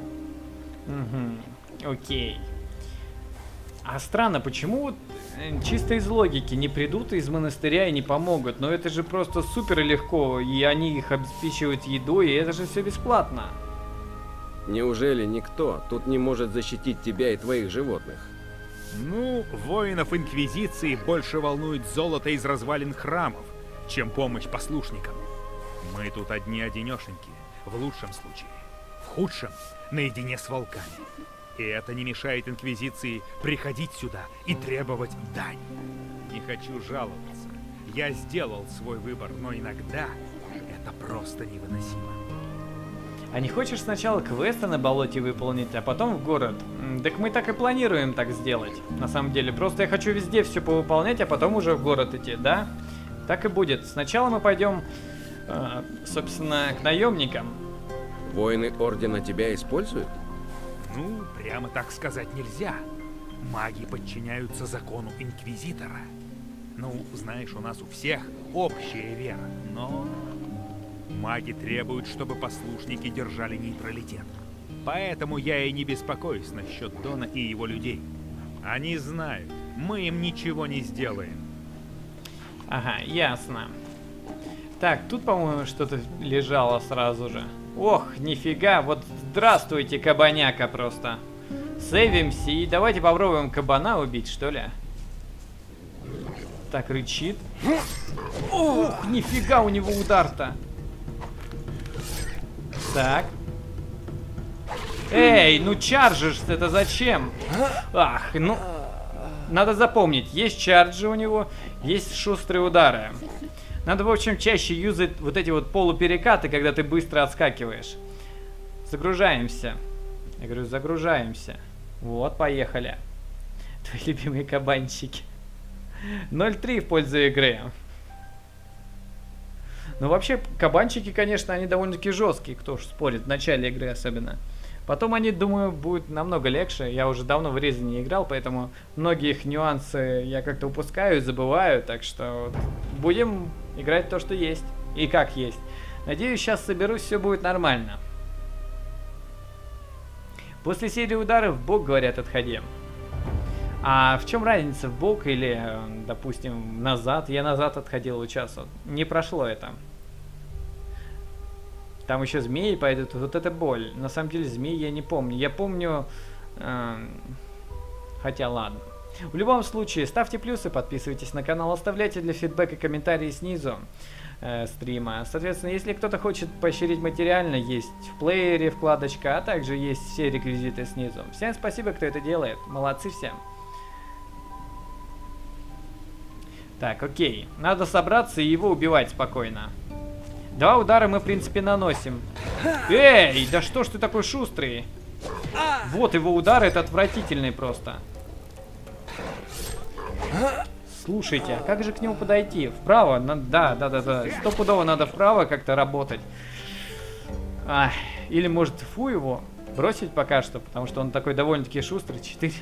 Speaker 1: Угу, окей. А странно, почему вот чисто из логики не придут из монастыря и не помогут? Но это же просто супер легко, и они их обеспечивают едой, и это же все бесплатно.
Speaker 2: Неужели никто тут не может защитить тебя и твоих животных?
Speaker 8: Ну, воинов Инквизиции больше волнует золото из развалин храмов, чем помощь послушникам. Мы тут одни-одинешеньки, в лучшем случае. В худшем — наедине с волками. И это не мешает Инквизиции приходить сюда и требовать дань. Не хочу жаловаться. Я сделал свой выбор, но иногда это просто невыносимо.
Speaker 1: А не хочешь сначала квесты на болоте выполнить, а потом в город? М, Так мы так и планируем так сделать. На самом деле, просто я хочу везде все повыполнять, а потом уже в город идти, да? Так и будет. Сначала мы пойдем, э, собственно, к наемникам.
Speaker 2: Воины Ордена тебя используют?
Speaker 8: Ну, прямо так сказать нельзя. Маги подчиняются закону Инквизитора. Ну, знаешь, у нас у всех общая вера, но... Маги требуют, чтобы послушники держали нейтралитет. Поэтому я и не беспокоюсь насчет Дона и его людей. Они знают, мы им ничего не сделаем.
Speaker 1: Ага, ясно. Так, тут, по-моему, что-то лежало сразу же. Ох, нифига, вот здравствуйте, кабаняка просто. Сейвимся и давайте попробуем кабана убить, что ли. Так, рычит. Ох, нифига у него удар-то. Так. Эй, ну чаржишь, это зачем? Ах, ну... Надо запомнить, есть чарджи у него, есть шустрые удары. Надо, в общем, чаще юзать вот эти вот полуперекаты, когда ты быстро отскакиваешь. Загружаемся. Я говорю, загружаемся. Вот, поехали. Твои любимые кабанчики. ноль три в пользу игры. Ну, вообще, кабанчики, конечно, они довольно-таки жесткие, кто ж спорит, в начале игры особенно. Потом они, думаю, будут намного легче. Я уже давно в Resi не играл, поэтому многие их нюансы я как-то упускаю и забываю. Так что будем Играть то, что есть. И как есть. Надеюсь, сейчас соберусь, все будет нормально. После серии ударов в бок, говорят, отходи. А в чем разница, в бок или, допустим, назад? Я назад отходил вот сейчас. Вот. Не прошло это. Там еще змеи пойдут. Вот это боль. На самом деле змеи я не помню. Я помню... Э, хотя ладно. В любом случае, ставьте плюсы, подписывайтесь на канал, оставляйте для фидбэка комментарии снизу э, стрима. Соответственно, если кто-то хочет поощрить материально, есть в плеере вкладочка, а также есть все реквизиты снизу. Всем спасибо, кто это делает. Молодцы всем. Так, окей. Надо собраться и его убивать спокойно. Два удара мы, в принципе, наносим. Эй, да что ж ты такой шустрый? Вот его удар, это отвратительный просто. Слушайте, а как же к нему подойти? Вправо? На, да, да, да, да. Стопудово надо вправо как-то работать. Ах, или может фу его бросить пока что, потому что он такой довольно-таки шустрый. четыре.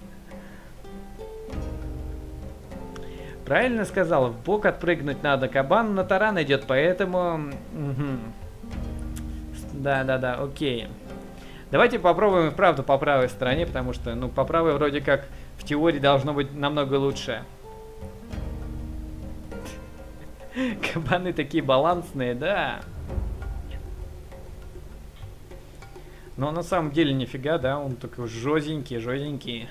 Speaker 1: Правильно сказал, в бок отпрыгнуть надо. Кабан на таран идет, поэтому... Да-да-да, угу. Окей. Давайте попробуем и правда по правой стороне, потому что, ну, по правой вроде как в теории должно быть намного лучше. Кабаны такие балансные, да. Но на самом деле нифига, да, он такой жёстенький, жёстенький.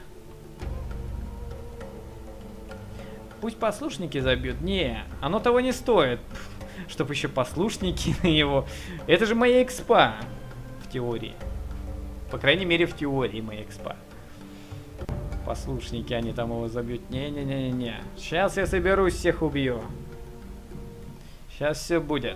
Speaker 1: Пусть послушники забьют. Не, оно того не стоит. Чтобы еще послушники на его. Это же моя экспа. В теории. По крайней мере, в теории моя экспа. Послушники, они там его забьют. Не-не-не-не-не. Сейчас я соберусь, всех убью. Сейчас все будет.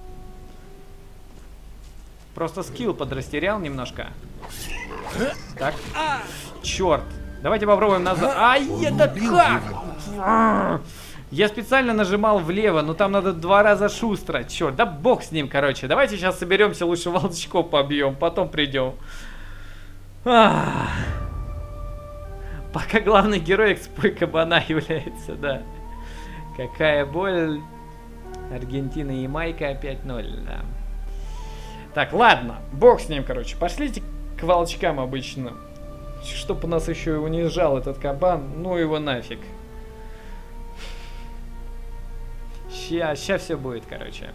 Speaker 1: Просто скилл подрастерял немножко. Так. Черт. Давайте попробуем назад. Ай, это как? Я специально нажимал влево, но там надо два раза шустро. Черт, да бог с ним, короче. Давайте сейчас соберемся, лучше волчков побьем, потом придем. Ах. Пока главный герой экспой кабана является, да. Какая боль. Аргентина и Ямайка пять ноль, да. Так, ладно, бог с ним, короче. Пошлите к волчкам обычно. Чтоб у нас еще и унижал этот кабан. Ну его нафиг. Ща, ща все будет, короче.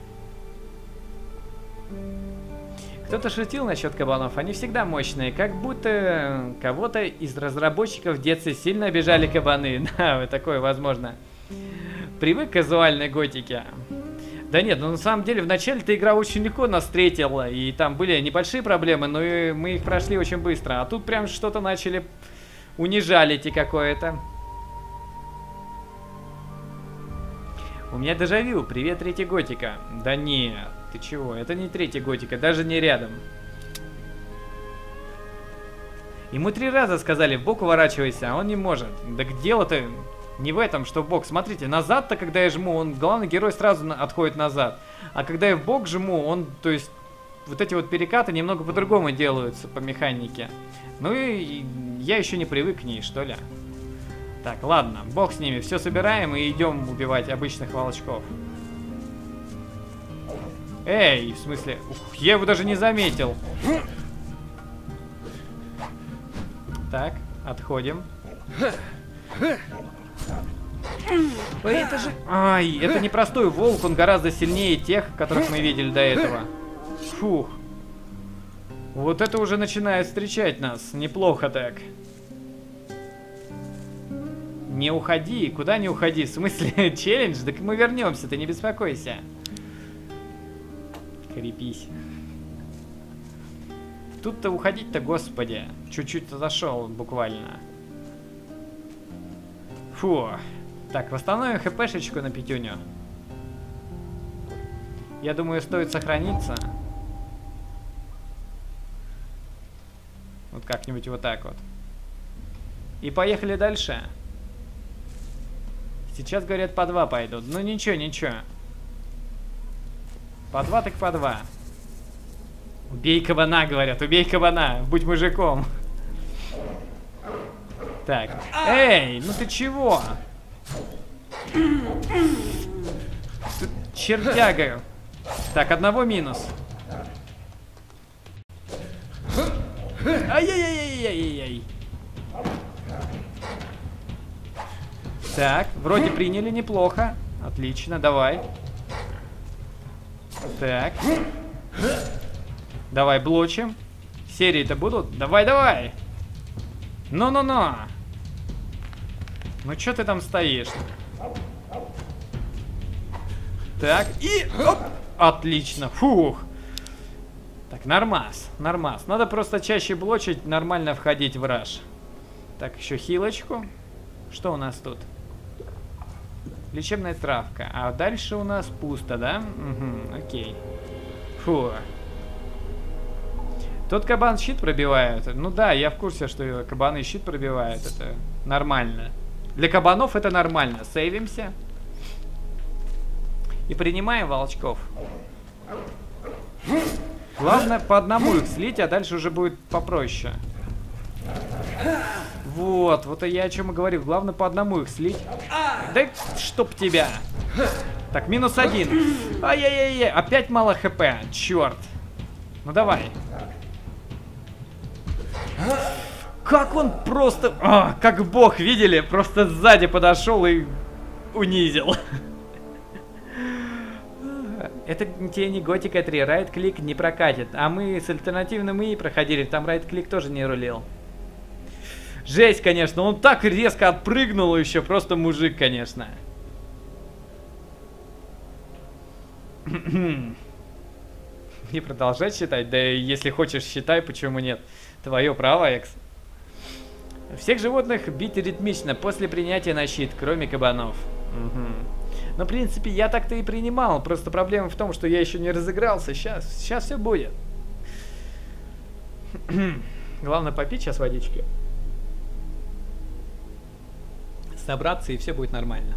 Speaker 1: Кто-то шутил насчет кабанов. Они всегда мощные. Как будто кого-то из разработчиков в детстве сильно обижали кабаны. Да, такое возможно. Привык к казуальной готике. Да нет, ну на самом деле в начале-то игра очень легко нас встретила, и там были небольшие проблемы, но и мы их прошли очень быстро. А тут прям что-то начали унижалить какое-то. У меня дежавю. Привет, третья готика. Да нет, ты чего? Это не третья готика, даже не рядом. Ему три раза сказали, в бок уворачивайся, а он не может. Да дело-то... Не в этом, что в бок. Смотрите, назад-то, когда я жму, он, главный герой сразу на, отходит назад. А когда я в бок жму, он, то есть, вот эти вот перекаты немного по-другому делаются по механике. Ну и я еще не привык к ней, что ли. Так, ладно, бог с ними. Все собираем и идем убивать обычных волчков. Эй, в смысле? Ух, я его даже не заметил. Так, отходим. Ой, это же... Ай, это не простой волк, он гораздо сильнее тех, которых мы видели до этого. Фух. Вот это уже начинает встречать нас. Неплохо так. Не уходи. Куда не уходи? В смысле, челлендж? Так мы вернемся, ты не беспокойся. Крепись. Тут-то уходить-то, господи. Чуть-чуть зашел буквально. Фу. Так, восстановим хпшечку на пятюню. Я думаю, стоит сохраниться. Вот как-нибудь вот так вот. И поехали дальше. Сейчас, говорят, по два пойдут. Ну ничего, ничего. По два так по два. Убей кабана, говорят. Убей кабана. Будь мужиком. Так. Эй, ну ты чего? Ты, чертяга. Так, одного минус. Ай-яй-яй-яй-яй-яй. Так, вроде приняли неплохо. Отлично, давай. Так. Давай, блочим. Серии-то будут? Давай, давай. Ну-ну-ну. Ну, чё ты там стоишь? Так, и... Оп! Отлично, фух. Так, нормас, нормас. Надо просто чаще блочить, нормально входить в раш. Так, еще хилочку. Что у нас тут? Лечебная травка. А дальше у нас пусто, да? Угу, окей. Фу. Тот кабан щит пробивает. Ну да, я в курсе, что кабаны щит пробивают. Это нормально. Для кабанов это нормально. Сейвимся. И принимаем волчков. Главное по одному их слить, а дальше уже будет попроще. Вот, вот и я о чем и говорю. Главное по одному их слить. Да чтоб тебя. Так, минус один. Ай-яй-яй-яй, опять мало хп. Черт. Ну давай. Как он просто... А, как бог, видели? Просто сзади подошел и унизил. Это тебе не Готика три, райт-клик не прокатит. А мы с альтернативным и проходили, там райт-клик тоже не рулил. Жесть, конечно, он так резко отпрыгнул еще, просто мужик, конечно. Не продолжать считать? Да если хочешь считай, почему нет. Твое право, Экс. Всех животных бить ритмично после принятия на щит, кроме кабанов. Угу. Но, в принципе, я так-то и принимал. Просто проблема в том, что я еще не разыгрался. Сейчас, сейчас все будет. Главное попить сейчас водички. Собраться, и все будет нормально.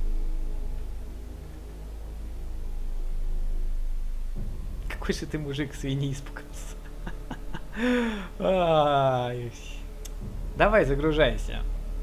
Speaker 1: Какой же ты мужик, свиньи испугался. Давай, загружайся.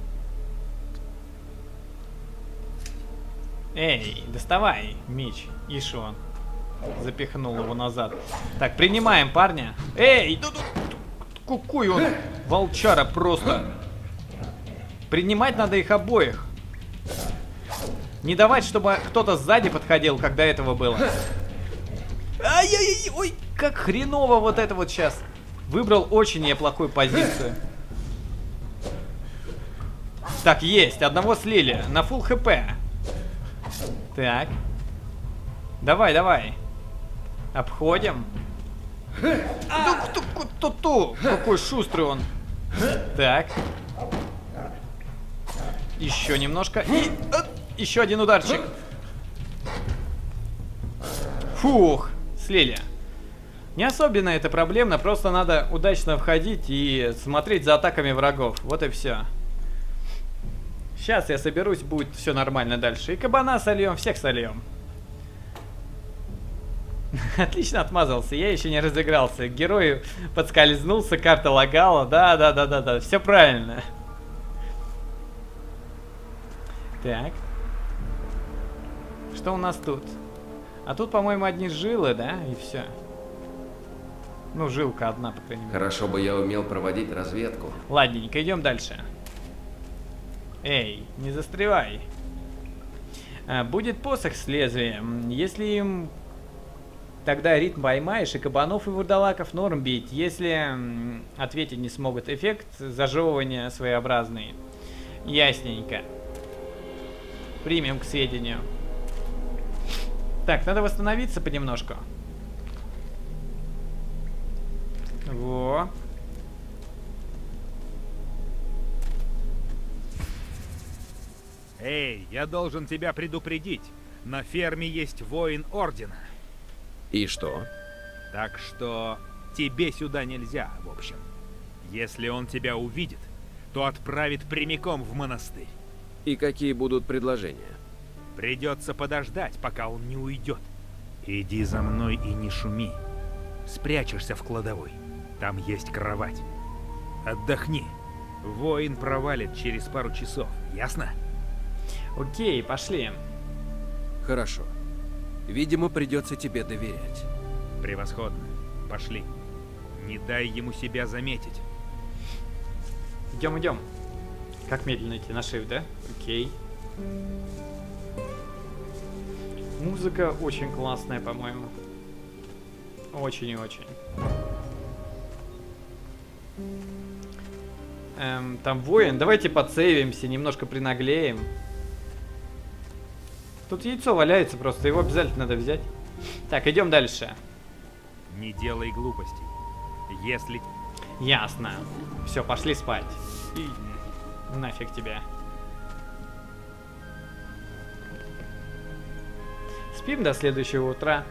Speaker 1: Эй, доставай меч. Ишо. Запихнул его назад. Так, принимаем парня. Эй, какой он волчара просто. Принимать надо их обоих. Не давать, чтобы кто-то сзади подходил, как до этого было. Ай-яй-яй, ой, как хреново вот это вот сейчас. Выбрал очень неплохую позицию. Так, есть, одного слили. На фулл хп. Так. Давай, давай. Обходим. Ту-ту-ту-ту. Какой шустрый он. Так. Еще немножко. И еще один ударчик. Фух, слили. Не особенно это проблемно, просто надо удачно входить и смотреть за атаками врагов. Вот и все. Сейчас я соберусь, будет все нормально дальше. И кабана сольем, всех сольем. Отлично отмазался, я еще не разыгрался. Герой подскользнулся, карта лагала. Да, да, да, да, да, все правильно. Так. Что у нас тут? А тут, по-моему, одни жилы, да? И все. Ну, жилка одна, по крайней мере.
Speaker 2: Хорошо бы я умел проводить разведку.
Speaker 1: Ладненько, идем дальше. Эй, не застревай. А, будет посох с лезвием. Если им... Тогда ритм поймаешь, и кабанов и вурдалаков норм бить. Если м, ответить не смогут, эффект зажевывания своеобразный. Ясненько. Примем к сведению. Так, надо восстановиться понемножку. Во.
Speaker 8: Эй, я должен тебя предупредить. На ферме есть воин Ордена.
Speaker 2: И что?
Speaker 8: Так что тебе сюда нельзя, в общем. Если он тебя увидит, то отправит прямиком в монастырь.
Speaker 2: И какие будут предложения?
Speaker 8: Придется подождать, пока он не уйдет. Иди за мной и не шуми. Спрячешься в кладовой. Там есть кровать. Отдохни. Воин провалит через пару часов, ясно?
Speaker 1: Окей, пошли.
Speaker 2: Хорошо. Видимо, придется тебе доверять.
Speaker 8: Превосходно. Пошли. Не дай ему себя заметить.
Speaker 1: Идем, идем. Как медленно идти? На shift, да? Окей. Музыка очень классная, по-моему. Очень и очень. Эм, там воин. Давайте подсейвимся, немножко принаглеем. Тут яйцо валяется просто, его обязательно надо взять. Так, идем дальше.
Speaker 8: Не делай глупостей. Если...
Speaker 1: Ясно. Все, пошли спать. И нафиг тебя. Спим до следующего утра.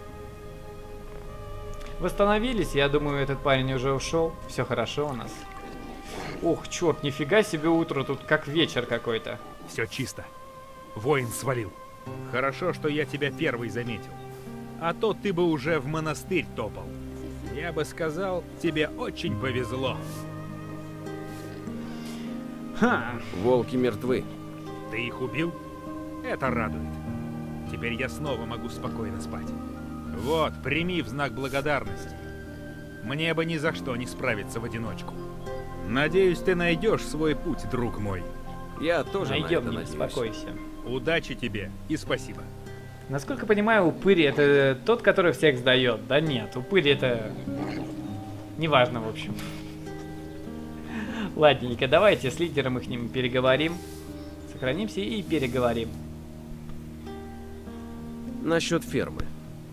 Speaker 1: Восстановились, я думаю, этот парень уже ушел. Все хорошо у нас. Ох, черт, нифига себе утро, тут как вечер какой-то.
Speaker 8: Все чисто. Воин свалил. Хорошо, что я тебя первый заметил. А то ты бы уже в монастырь топал. Я бы сказал, тебе очень повезло.
Speaker 1: Ха.
Speaker 2: Волки мертвы.
Speaker 8: Ты их убил? Это радует. Теперь я снова могу спокойно спать. Вот, прими в знак благодарности. Мне бы ни за что не справиться в одиночку. Надеюсь, ты найдешь свой путь, друг мой.
Speaker 2: Я тоже на это
Speaker 1: Найдем, не
Speaker 2: надеюсь.
Speaker 1: беспокойся.
Speaker 8: Удачи тебе и спасибо.
Speaker 1: Насколько понимаю, упырь это тот, который всех сдает. Да нет, упырь это... Неважно, в общем. Ладненько, давайте с лидером их ним переговорим. Сохранимся и переговорим.
Speaker 2: Насчет фермы.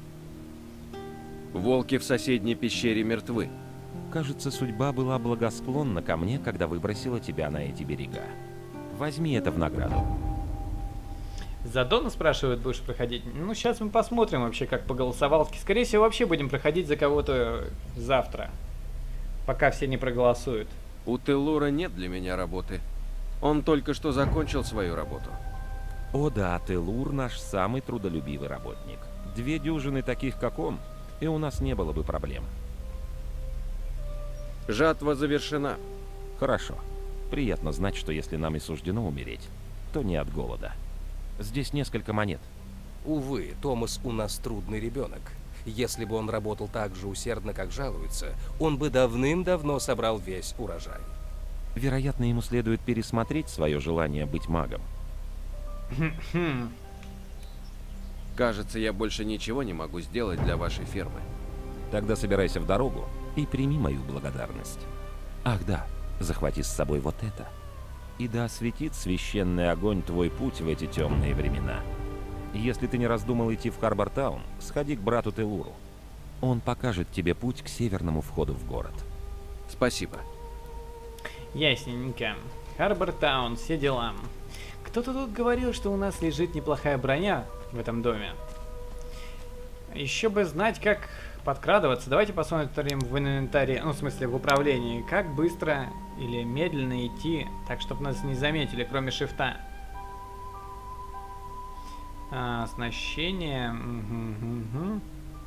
Speaker 2: Волки в соседней пещере мертвы.
Speaker 5: Кажется, судьба была благосклонна ко мне, когда выбросила тебя на эти берега. Возьми это в награду.
Speaker 1: За Дона, спрашивают, будешь проходить? Ну, сейчас мы посмотрим вообще, как по голосовалке. Скорее всего, вообще будем проходить за кого-то завтра. Пока все не проголосуют.
Speaker 2: У Теллура нет для меня работы. Он только что закончил свою работу.
Speaker 5: О да, Теллур наш самый трудолюбивый работник. Две дюжины таких, как он, и у нас не было бы проблем.
Speaker 2: Жатва завершена.
Speaker 5: Хорошо. Приятно знать, что если нам и суждено умереть, то не от голода. Здесь несколько монет.
Speaker 9: Увы, Томас у нас трудный ребенок. Если бы он работал так же усердно, как жалуется, он бы давным-давно собрал весь урожай.
Speaker 5: Вероятно, ему следует пересмотреть свое желание быть магом.
Speaker 2: Кажется, я больше ничего не могу сделать для вашей фермы.
Speaker 5: Тогда собирайся в дорогу и прими мою благодарность. Ах да, захвати с собой вот это. И да осветит священный огонь твой путь в эти темные времена. Если ты не раздумал идти в Харбор-таун, сходи к брату Теллуру. Он покажет тебе путь к северному входу в город.
Speaker 2: Спасибо.
Speaker 1: Ясненько. Харбор-таун, все дела. Кто-то тут говорил, что у нас лежит неплохая броня в этом доме. Еще бы знать, как подкрадываться. Давайте посмотрим в инвентаре, ну, в смысле, в управлении. Как быстро или медленно идти, так, чтобы нас не заметили, кроме шифта. А, оснащение. Угу, угу.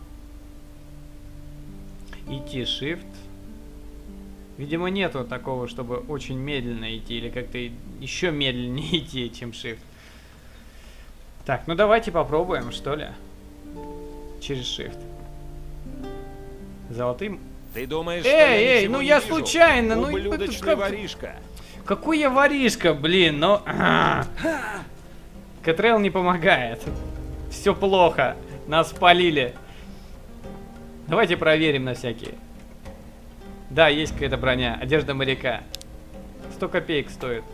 Speaker 1: Идти shift. Видимо, нету такого, чтобы очень медленно идти или как-то еще медленнее идти, чем shift. Так, ну давайте попробуем, что ли. Через shift. Золотым.
Speaker 5: Ты думаешь,
Speaker 1: эй,
Speaker 5: что я
Speaker 1: эй,
Speaker 5: ничего
Speaker 1: ну
Speaker 5: не
Speaker 1: я
Speaker 5: вижу?
Speaker 1: случайно, ну
Speaker 5: Ублюдочный
Speaker 1: как...
Speaker 5: воришка.
Speaker 1: Какой я воришка, блин, ну... Катрел не помогает. Все плохо. Нас спалили. Давайте проверим на всякий. Да, есть какая-то броня. Одежда моряка. сто копеек стоит.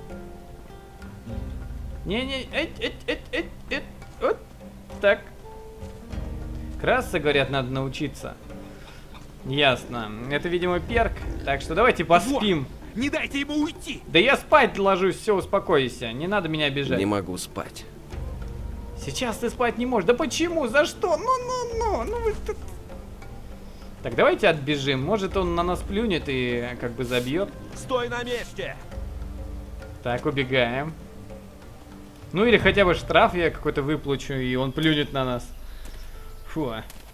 Speaker 1: Не-не, эть, эть, эть, эть, эть, вот так. Краса, говорят, надо научиться. Ясно. Это, видимо, перк. Так что давайте поспим.
Speaker 8: Вот, не дайте ему уйти!
Speaker 1: Да я спать ложусь, все, успокойся. Не надо меня обижать.
Speaker 2: Не могу спать.
Speaker 1: Сейчас ты спать не можешь. Да почему? За что? Ну-ну-ну. Ну вы тут... Так, давайте отбежим. Может, он на нас плюнет и как бы забьет.
Speaker 5: Стой на месте!
Speaker 1: Так, убегаем. Ну или хотя бы штраф я какой-то выплачу, и он плюнет на нас. Фу.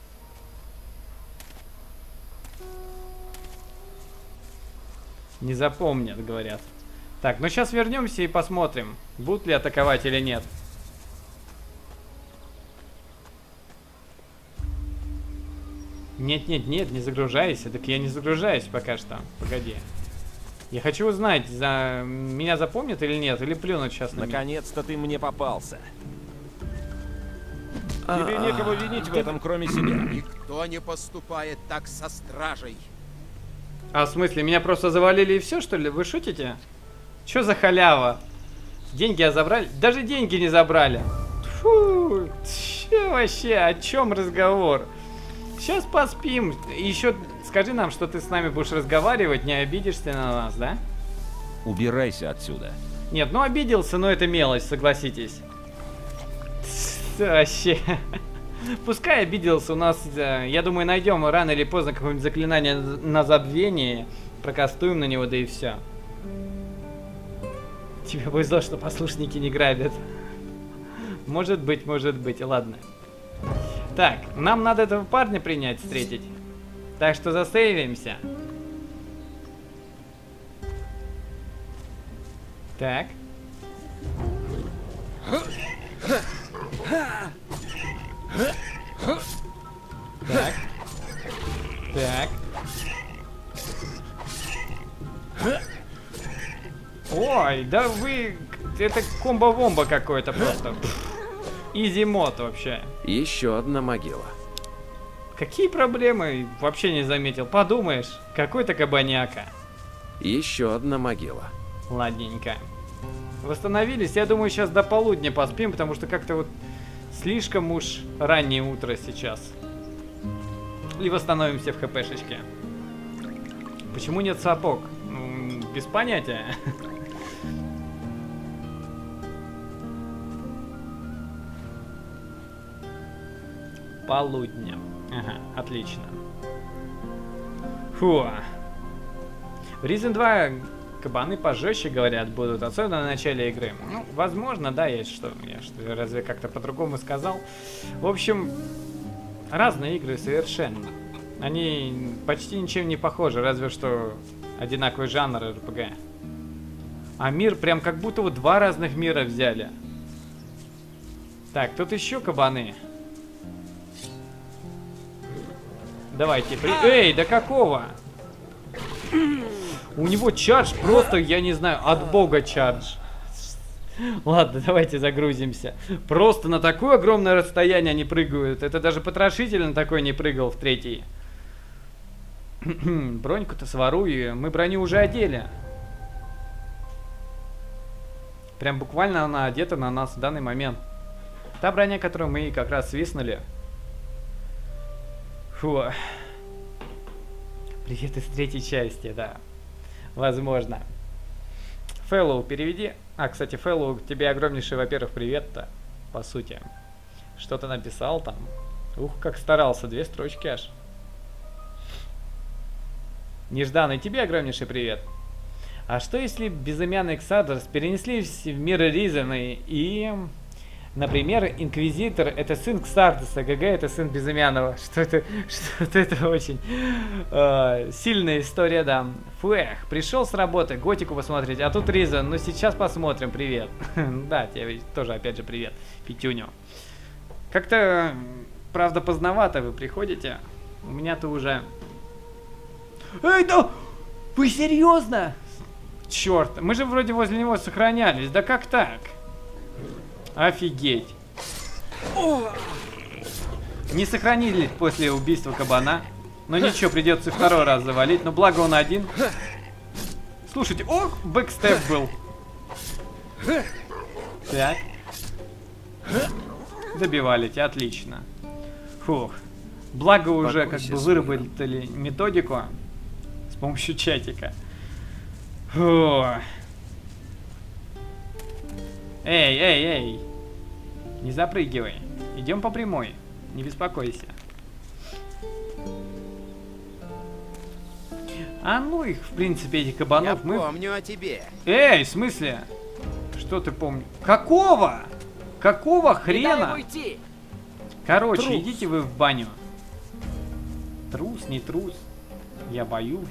Speaker 1: Не запомнят, говорят. Так, ну сейчас вернемся и посмотрим, будут ли атаковать или нет. Нет, нет, нет, не загружайся. Так я не загружаюсь пока что. Погоди. Я хочу узнать, за меня запомнят или нет, или плюнуть сейчас на меня.
Speaker 5: Наконец-то ты мне попался. Тебе некого винить в этом, кроме себя.
Speaker 7: Никто не поступает так со стражей.
Speaker 1: А в смысле, меня просто завалили и все, что ли? Вы шутите? Чё за халява? Деньги я забрали? Даже деньги не забрали. Фу, чё вообще, о чем разговор? Сейчас поспим. Еще скажи нам, что ты с нами будешь разговаривать, не обидишься на нас, да?
Speaker 5: Убирайся отсюда.
Speaker 1: Нет, ну обиделся, но это мелочь, согласитесь. Вообще. Пускай обиделся, у нас, я думаю, найдем рано или поздно какое-нибудь заклинание на забвение, прокастуем на него, да и все. Тебе повезло, что послушники не грабят. Может быть, может быть, ладно. Так, нам надо этого парня принять, встретить. Так что засейвимся. Так. Так. Так. Ой, да вы... Это комбо-вомба какой-то просто. Изи-мод вообще.
Speaker 2: Еще одна могила.
Speaker 1: Какие проблемы? Вообще не заметил. Подумаешь, какой-то кабаняка.
Speaker 2: Еще одна могила.
Speaker 1: Ладненько. Восстановились. Я думаю, сейчас до полудня поспим, потому что как-то вот слишком уж раннее утро сейчас. И восстановимся в хпшечке. Почему нет сапог? Ну, без понятия. Полудня. Ага, отлично. Фу. В Risen два кабаны пожестче, говорят, будут, особенно на начале игры. Ну, возможно, да, есть что. Я что, разве как-то по-другому сказал? В общем, разные игры совершенно. Они почти ничем не похожи, разве что одинаковый жанр эр пэ гэ. А мир прям как будто вот два разных мира взяли. Так, тут еще кабаны. Давайте, при... Эй, да какого? У него чардж просто, я не знаю, от бога чардж. Ладно, давайте загрузимся. Просто на такое огромное расстояние они прыгают. Это даже потрошитель на такой не прыгал в третий. Броньку-то сворую. Мы броню уже одели. Прям буквально она одета на нас в данный момент. Та броня, которую мы как раз свистнули. Фу. Привет из третьей части, да. Возможно. Фэллоу переведи. А, кстати, Фэллоу, тебе огромнейший, во-первых, привет-то. По сути. Что ты написал там? Ух, как старался. Две строчки аж. Нежданный, тебе огромнейший привет. А что если безымянный Ксадрос перенеслись в мир Ризена и... Например, Инквизитор это сын Ксардоса, ГГ это сын Безымянного. Что это, что это очень э, сильная история, да. Фуэх, пришел с работы, Готику посмотреть, а тут Ризен. Ну сейчас посмотрим, привет. Да, тебе тоже опять же привет, Петюню. Как-то, правда, поздновато вы приходите. У меня-то уже... Эй, да! Вы серьезно? Черт, мы же вроде возле него сохранялись, да как так? Офигеть. Не сохранились после убийства кабана. Но ничего, придется второй раз завалить. Но благо он один. Слушайте, ох, бэкстеп был. Так. Добивали тебя, отлично. Фух. Благо уже как бы выработали методику с помощью чатика. Фух. Эй, эй, эй. Не запрыгивай. Идем по прямой. Не беспокойся. А ну их, в принципе, этих кабанов.
Speaker 7: Я
Speaker 1: мы...
Speaker 7: помню о тебе.
Speaker 1: Эй, в смысле? Что ты помнишь? Какого? Какого хрена? Короче, трус. Идите вы в баню. Трус, не трус. Я боюсь.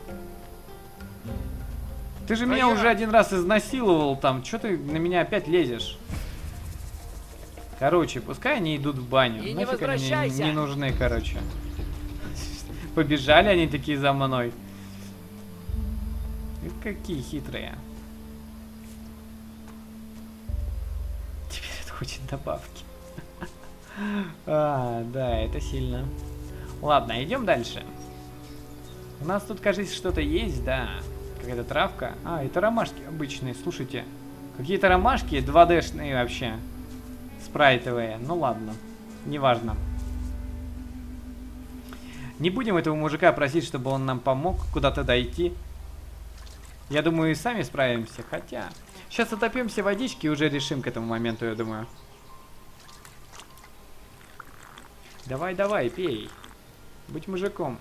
Speaker 1: Ты же а меня я... уже один раз изнасиловал там. Чё ты на меня опять лезешь? Короче, пускай они идут в баню.
Speaker 6: И
Speaker 1: нафиг они мне не нужны, короче. Побежали они такие за мной. И какие хитрые. Теперь это хочет добавки. А, да, это сильно. Ладно, идем дальше. У нас тут, кажется, что-то есть, да. Какая-то травка. А, это ромашки обычные, слушайте. Какие-то ромашки два дэ-шные вообще. Спрайтовые. Ну ладно, неважно. Не будем этого мужика просить, чтобы он нам помог куда-то дойти. Я думаю, и сами справимся. Хотя, сейчас отопьемся водички и уже решим к этому моменту, я думаю. Давай, давай, пей. Будь мужиком.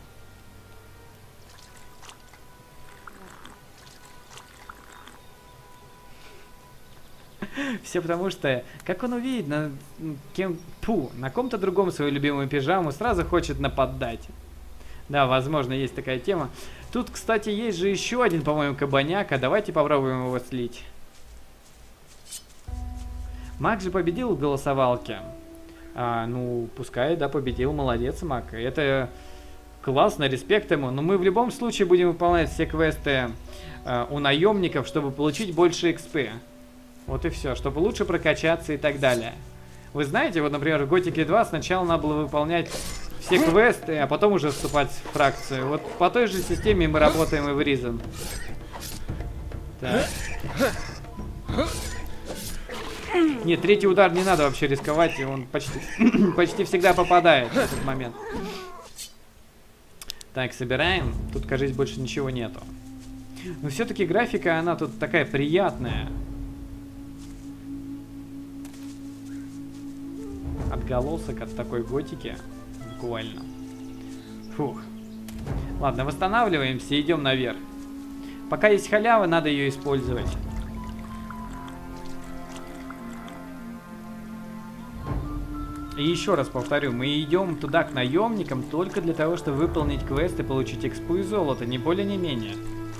Speaker 1: Все потому что, как он увидит на кем, пу, на ком-то другом свою любимую пижаму, сразу хочет нападать. Да, возможно, есть такая тема. Тут, кстати, есть же еще один, по-моему, кабаняка. Давайте попробуем его слить. Маг же победил в голосовалке. А, ну, пускай, да, победил. Молодец, Маг. Это классно, респект ему. Но мы в любом случае будем выполнять все квесты а, у наемников, чтобы получить больше экспы. Вот и все, чтобы лучше прокачаться и так далее. Вы знаете, вот, например, в Готике два сначала надо было выполнять все квесты, а потом уже вступать в фракцию. Вот по той же системе мы работаем и в Ризен. Так. Нет, третий удар не надо вообще рисковать, и он почти, почти всегда попадает в этот момент. Так, собираем. Тут, кажется, больше ничего нету. Но все-таки графика, она тут такая приятная. Отголосок от такой готики. Буквально. Фух. Ладно, восстанавливаемся и идем наверх. Пока есть халява, надо ее использовать. И еще раз повторю, мы идем туда к наемникам только для того, чтобы выполнить квест и получить экспу и золото, ни более, ни менее.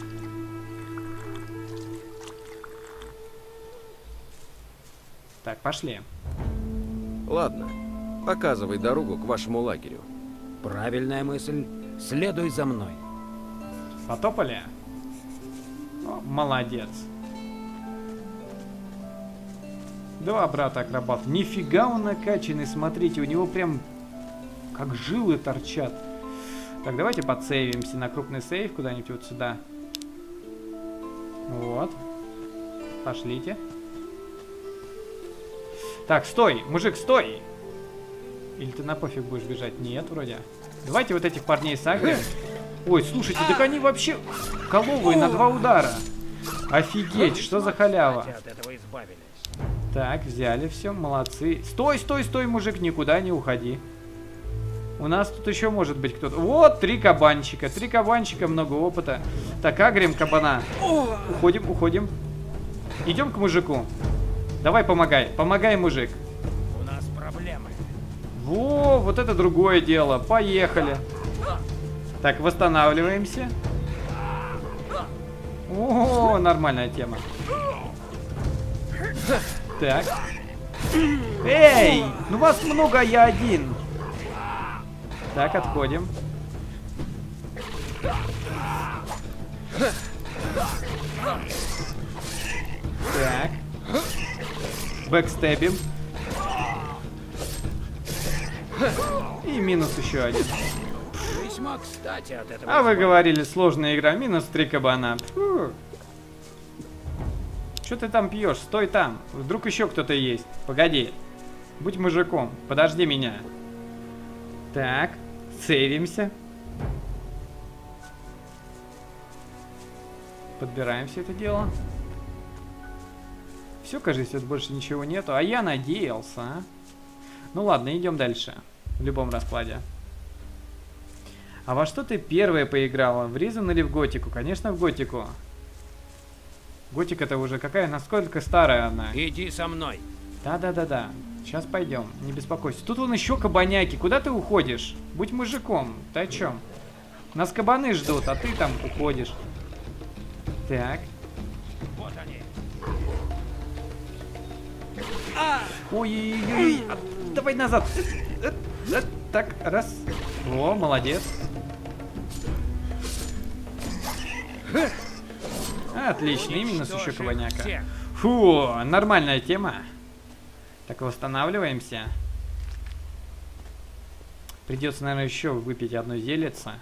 Speaker 1: Так, пошли.
Speaker 2: Ладно, показывай дорогу к вашему лагерю.
Speaker 4: Правильная мысль. Следуй за мной.
Speaker 1: Потопали? О, молодец. Два брата акробат. Нифига он накачанный, смотрите, у него прям как жилы торчат. Так, давайте подсейвимся на крупный сейв куда-нибудь вот сюда. Вот. Пошлите. Так, стой, мужик, стой! Или ты на пофиг будешь бежать? Нет, вроде. Давайте вот этих парней сагрим. Ой, слушайте, так они вообще коловые на два удара. Офигеть, что за халява. Так, взяли все, молодцы. Стой, стой, стой, мужик, никуда не уходи. У нас тут еще может быть кто-то. Вот, три кабанчика. Три кабанчика, много опыта. Так, агрим кабана. Уходим, уходим. Идем к мужику. Давай, помогай. Помогай, мужик.
Speaker 4: У нас проблемы.
Speaker 1: Во, вот это другое дело. Поехали. Так, восстанавливаемся. О, нормальная тема. Так. Эй, ну вас много, а я один. Так, отходим. Так. Бэкстебим. И минус еще один.
Speaker 4: Весьма кстати от этого.
Speaker 1: А вы говорили, сложная игра. Минус три кабана. Фу. Что ты там пьешь? Стой там. Вдруг еще кто-то есть. Погоди. Будь мужиком. Подожди меня. Так. Сейвимся. Подбираем все это дело. Все, кажется, тут больше ничего нету. А я надеялся, а? Ну ладно, идем дальше. В любом раскладе. А во что ты первая поиграла? В Ризен или в Готику? Конечно, в Готику. Готика-то уже какая? Насколько старая она?
Speaker 4: Иди со мной.
Speaker 1: Да-да-да-да. Сейчас пойдем. Не беспокойся. Тут вон еще кабаняки. Куда ты уходишь? Будь мужиком. Ты о чем? Нас кабаны ждут, а ты там уходишь. Так.
Speaker 4: Вот они.
Speaker 1: Ой-ой-ой. Давай назад. Так, раз. О, молодец. Отлично, именно сущу кабаняка. Фу, нормальная тема. Так, восстанавливаемся. Придется, наверное, еще выпить одно зельице.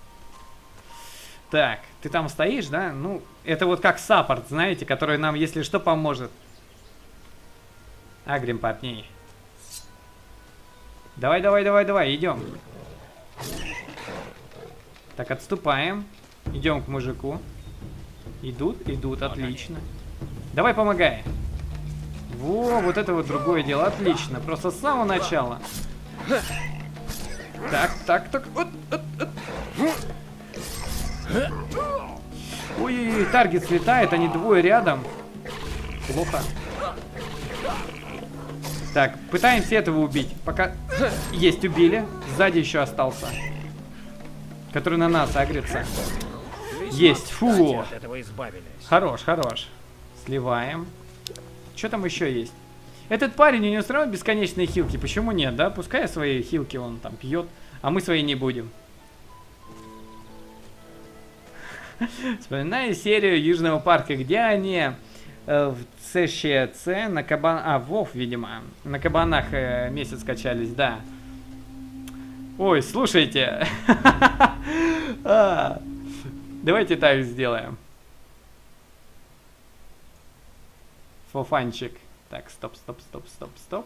Speaker 1: Так, ты там стоишь, да? Ну, это вот как саппорт, знаете, который нам, если что, поможет. Агрим парней. Давай, давай, давай, давай, идем. Так, отступаем. Идем к мужику. Идут, идут, отлично. Давай, помогай. Во, вот это вот другое дело, отлично. Просто с самого начала. Так, так, так. Вот, вот, вот. Ой-ой-ой, таргет слетает, они двое рядом. Плохо. Так, пытаемся этого убить. Пока... Есть, убили. Сзади еще остался. Который на нас агрится. Есть, фу. Хорош, хорош. Сливаем. Что там еще есть? Этот парень, у него все равно бесконечные хилки. Почему нет, да? Пускай свои хилки он там пьет, а мы свои не будем. Вспоминаю серию Южного парка, где они э, в ЦЩЦ на кабан... А, Вов, видимо. На кабанах э, месяц качались, да. Ой, слушайте. Давайте так сделаем. Фофанчик. Так, стоп, стоп, стоп, стоп, стоп.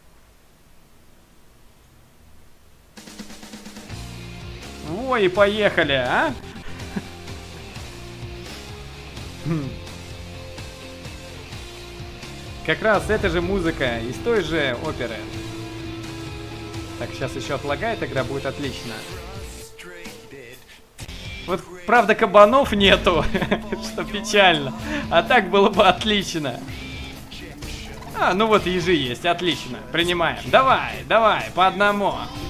Speaker 1: Ой, поехали, а? Как раз эта же музыка из той же оперы. Так, сейчас еще отлагает, игра будет отлично. Вот, правда, кабанов нету, что печально. А так было бы отлично. А, ну вот ежи есть, отлично. Принимаем. Давай, давай, по одному.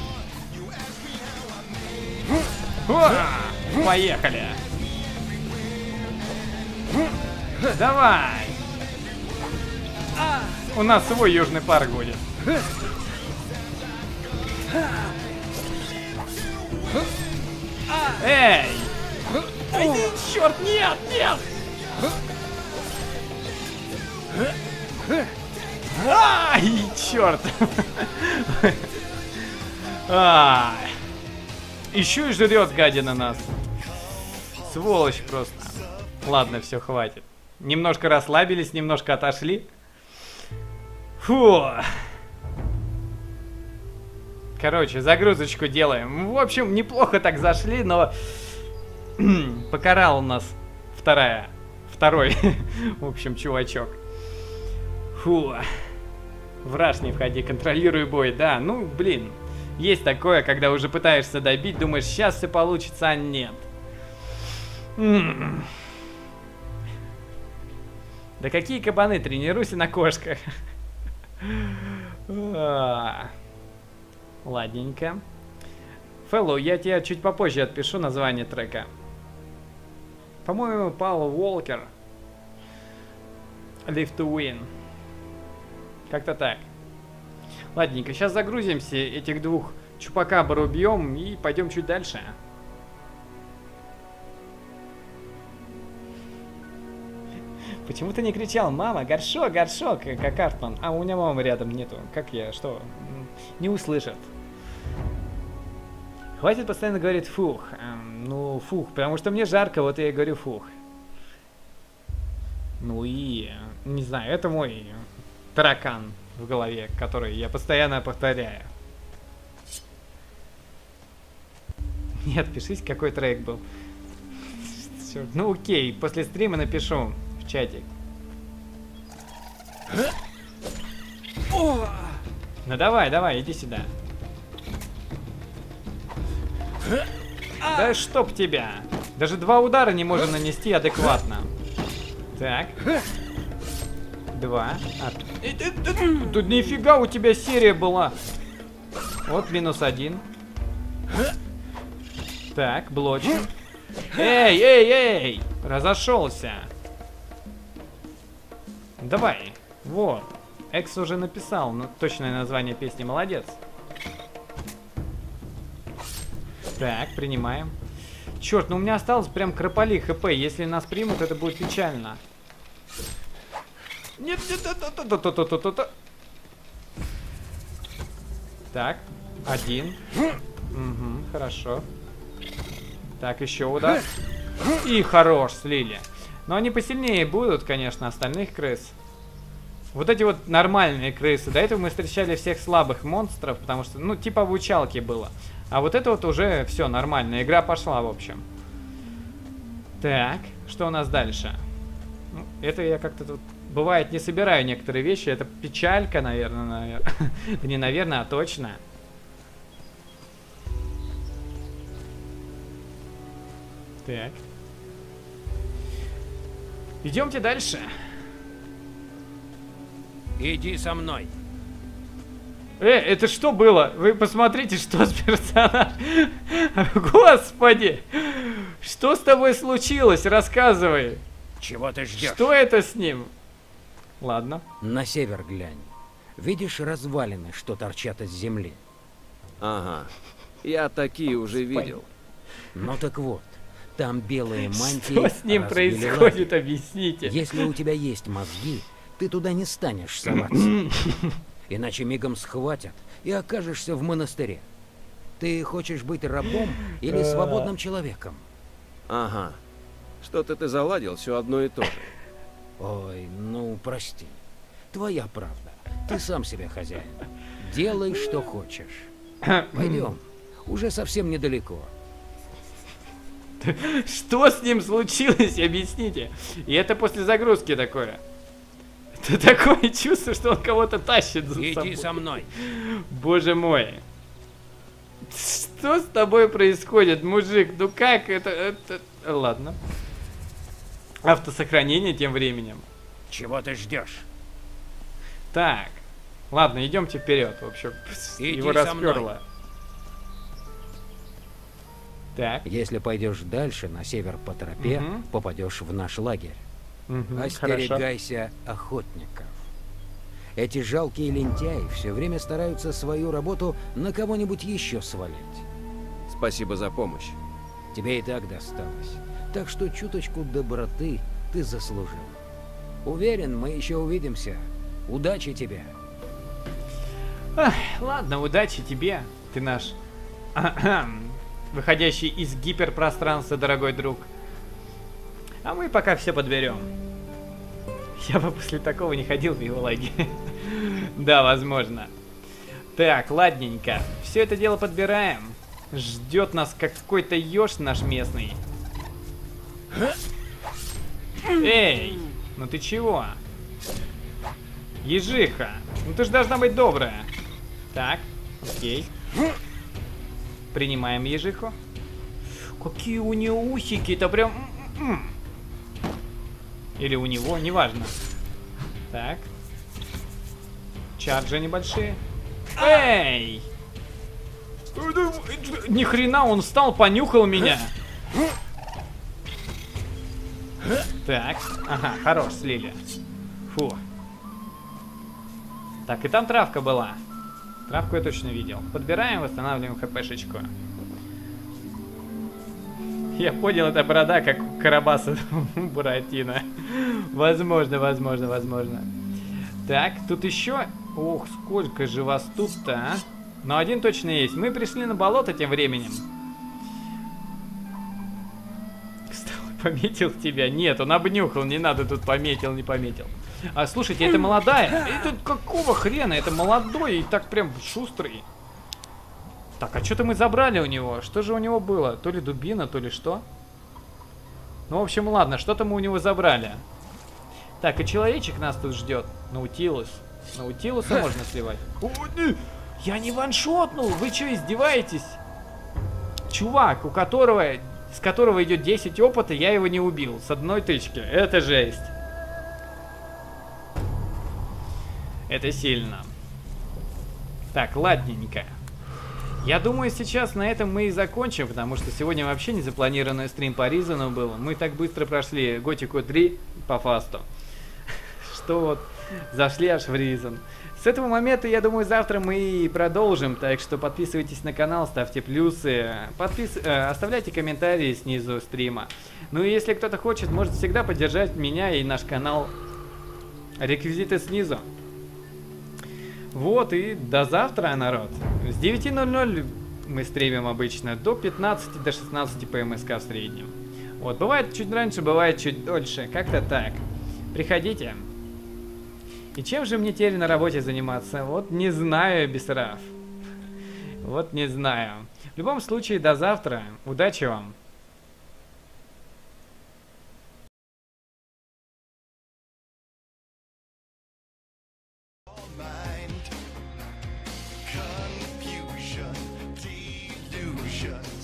Speaker 1: О, поехали. Давай. У нас свой южный парк будет. Эй! Эй, черт, нет, нет! Ай, черт! Ай. Еще и жрет гадина нас. Сволочь просто. Ладно, все, хватит. Немножко расслабились, немножко отошли. Фу. Короче, загрузочку делаем. В общем, неплохо так зашли, но покарал нас вторая, второй, в общем, чувачок. Фу. Враж не входи, контролируй бой, да, ну, блин. Есть такое, когда уже пытаешься добить, думаешь, сейчас все получится, а нет. М-м. Да какие кабаны, тренируйся на кошках. Ладненько. Фэллоу, я тебе чуть попозже отпишу название трека. По-моему, Пол Уолкер. Live to Win. Как-то так. Ладненько, сейчас загрузимся, этих двух чупакабр убьем и пойдем чуть дальше. Почему ты не кричал, мама, горшок, горшок, как Артман? А у меня мамы рядом нету. Как я, что? Не услышат. Хватит постоянно говорить фух. Эм, ну, фух, потому что мне жарко, вот я и говорю фух. Ну и, не знаю, это мой таракан в голове, который я постоянно повторяю. Нет, пишись, какой трек был. Ну окей, после стрима напишу в чатик. Ну давай, давай, иди сюда. Да чтоб тебя. Даже два удара не можно нанести адекватно. Так. Два. А, тут нифига у тебя серия была. Вот минус один. Так, блочек. Эй, эй, эй! Разошелся. Давай. Вот. Экс уже написал ну, точное название песни. Молодец. Так, принимаем. Черт, ну у меня осталось прям крополи хп. Если нас примут, это будет печально. Нет, нет, нет, нет, нет, нет, нет, нет. Так, один. Угу, хорошо. Так, еще удар. И хорош, слили. Но они посильнее будут, конечно, остальных крыс. Вот эти вот нормальные крысы. До этого мы встречали всех слабых монстров, потому что, ну, типа обучалки было. А вот это вот уже все нормально. Игра пошла, в общем. Так, что у нас дальше? Ну, это я как-то тут, бывает, не собираю некоторые вещи. Это печалька, наверное, наверное. Это не наверное, а точно. Так. Идемте дальше.
Speaker 4: Иди со мной.
Speaker 1: Э, это что было? Вы посмотрите, что с персонажем. Господи! Что с тобой случилось? Рассказывай.
Speaker 4: Чего ты ждешь?
Speaker 1: Что это с ним? Ладно.
Speaker 4: На север глянь. Видишь развалины, что торчат из земли?
Speaker 2: Ага. Я такие уже видел.
Speaker 4: Ну так вот. Там белые мантии.
Speaker 1: Что с ним происходит, объясните.
Speaker 4: Если у тебя есть мозги, ты туда не станешь соваться. Иначе мигом схватят и окажешься в монастыре. Ты хочешь быть рабом или свободным человеком?
Speaker 2: Ага. Что-то ты заладил, все одно и то же.
Speaker 4: Ой, ну прости. Твоя правда. Ты сам себе хозяин. Делай, что хочешь. Пойдем. Уже совсем недалеко.
Speaker 1: Что с ним случилось, объясните. И это после загрузки такое. Это такое чувство, что он кого-то тащит за собой.
Speaker 4: Иди со мной.
Speaker 1: Боже мой. Что с тобой происходит, мужик? Ну как это, это... Ладно. Автосохранение тем временем.
Speaker 4: Чего ты ждешь?
Speaker 1: Так. Ладно, идемте вперед. В общем,
Speaker 4: Иди
Speaker 1: его расперло. Так.
Speaker 4: Если пойдешь дальше, на север по тропе,
Speaker 1: угу.
Speaker 4: попадешь в наш лагерь.
Speaker 1: Угу,
Speaker 4: остерегайся хорошо. Охотников. Эти жалкие лентяи все время стараются свою работу на кого-нибудь еще свалить.
Speaker 2: Спасибо за помощь.
Speaker 4: Тебе и так досталось. Так что чуточку доброты ты заслужил. Уверен, мы еще увидимся. Удачи тебе.
Speaker 1: Ах, ладно, удачи тебе. Ты наш выходящий из гиперпространства, дорогой друг. А мы пока все подберем. Я бы после такого не ходил в его лагерь. Да, возможно. Так, ладненько. Все это дело подбираем. Ждет нас какой-то еж наш местный. Эй, ну ты чего? Ежиха, ну ты же должна быть добрая. Так, окей. Принимаем ежиху. Какие у нее усики, это прям... Или у него, неважно. Так. Чарджи небольшие. Эй! Ни хрена, он встал, понюхал меня. Так, ага, хорош, слили. Фу. Так, и там травка была. Травку я точно видел. Подбираем, восстанавливаем хпшечку. Я понял, это борода, как у Карабаса Буратино. Возможно, возможно, возможно. Так, тут еще... Ох, сколько же вас тут-то, а? Но один точно есть. Мы пришли на болото тем временем. Кстати, пометил тебя? Нет, он обнюхал, не надо тут пометил, не пометил. А, слушайте, это молодая. Это какого хрена? Это молодой и так прям шустрый. Так, а что-то мы забрали у него. Что же у него было? То ли дубина, то ли что? Ну, в общем, ладно, что-то мы у него забрали. Так, и человечек нас тут ждет. Наутилус. Наутилуса можно сливать. О, не, я не ваншотнул. Вы что, издеваетесь? Чувак, у которого, с которого идет десять опыта, я его не убил. С одной тычки. Это жесть. Это сильно. Так, ладненько. Я думаю, сейчас на этом мы и закончим, потому что сегодня вообще не запланированный стрим по Ризану был. Мы так быстро прошли Готику три по фасту, что вот зашли аж в Ризан. С этого момента, я думаю, завтра мы продолжим, так что подписывайтесь на канал, ставьте плюсы, подпис... э, оставляйте комментарии снизу стрима. Ну и если кто-то хочет, может всегда поддержать меня и наш канал. Реквизиты снизу. Вот, и до завтра, народ. С девяти ноль-ноль мы стримим обычно, до пятнадцати, до шестнадцати по МСК в среднем. Вот, бывает чуть раньше, бывает чуть дольше, как-то так. Приходите. И чем же мне теперь на работе заниматься? Вот не знаю, Бессараб. Вот не знаю. В любом случае, до завтра. Удачи вам.
Speaker 10: Confusion, delusion.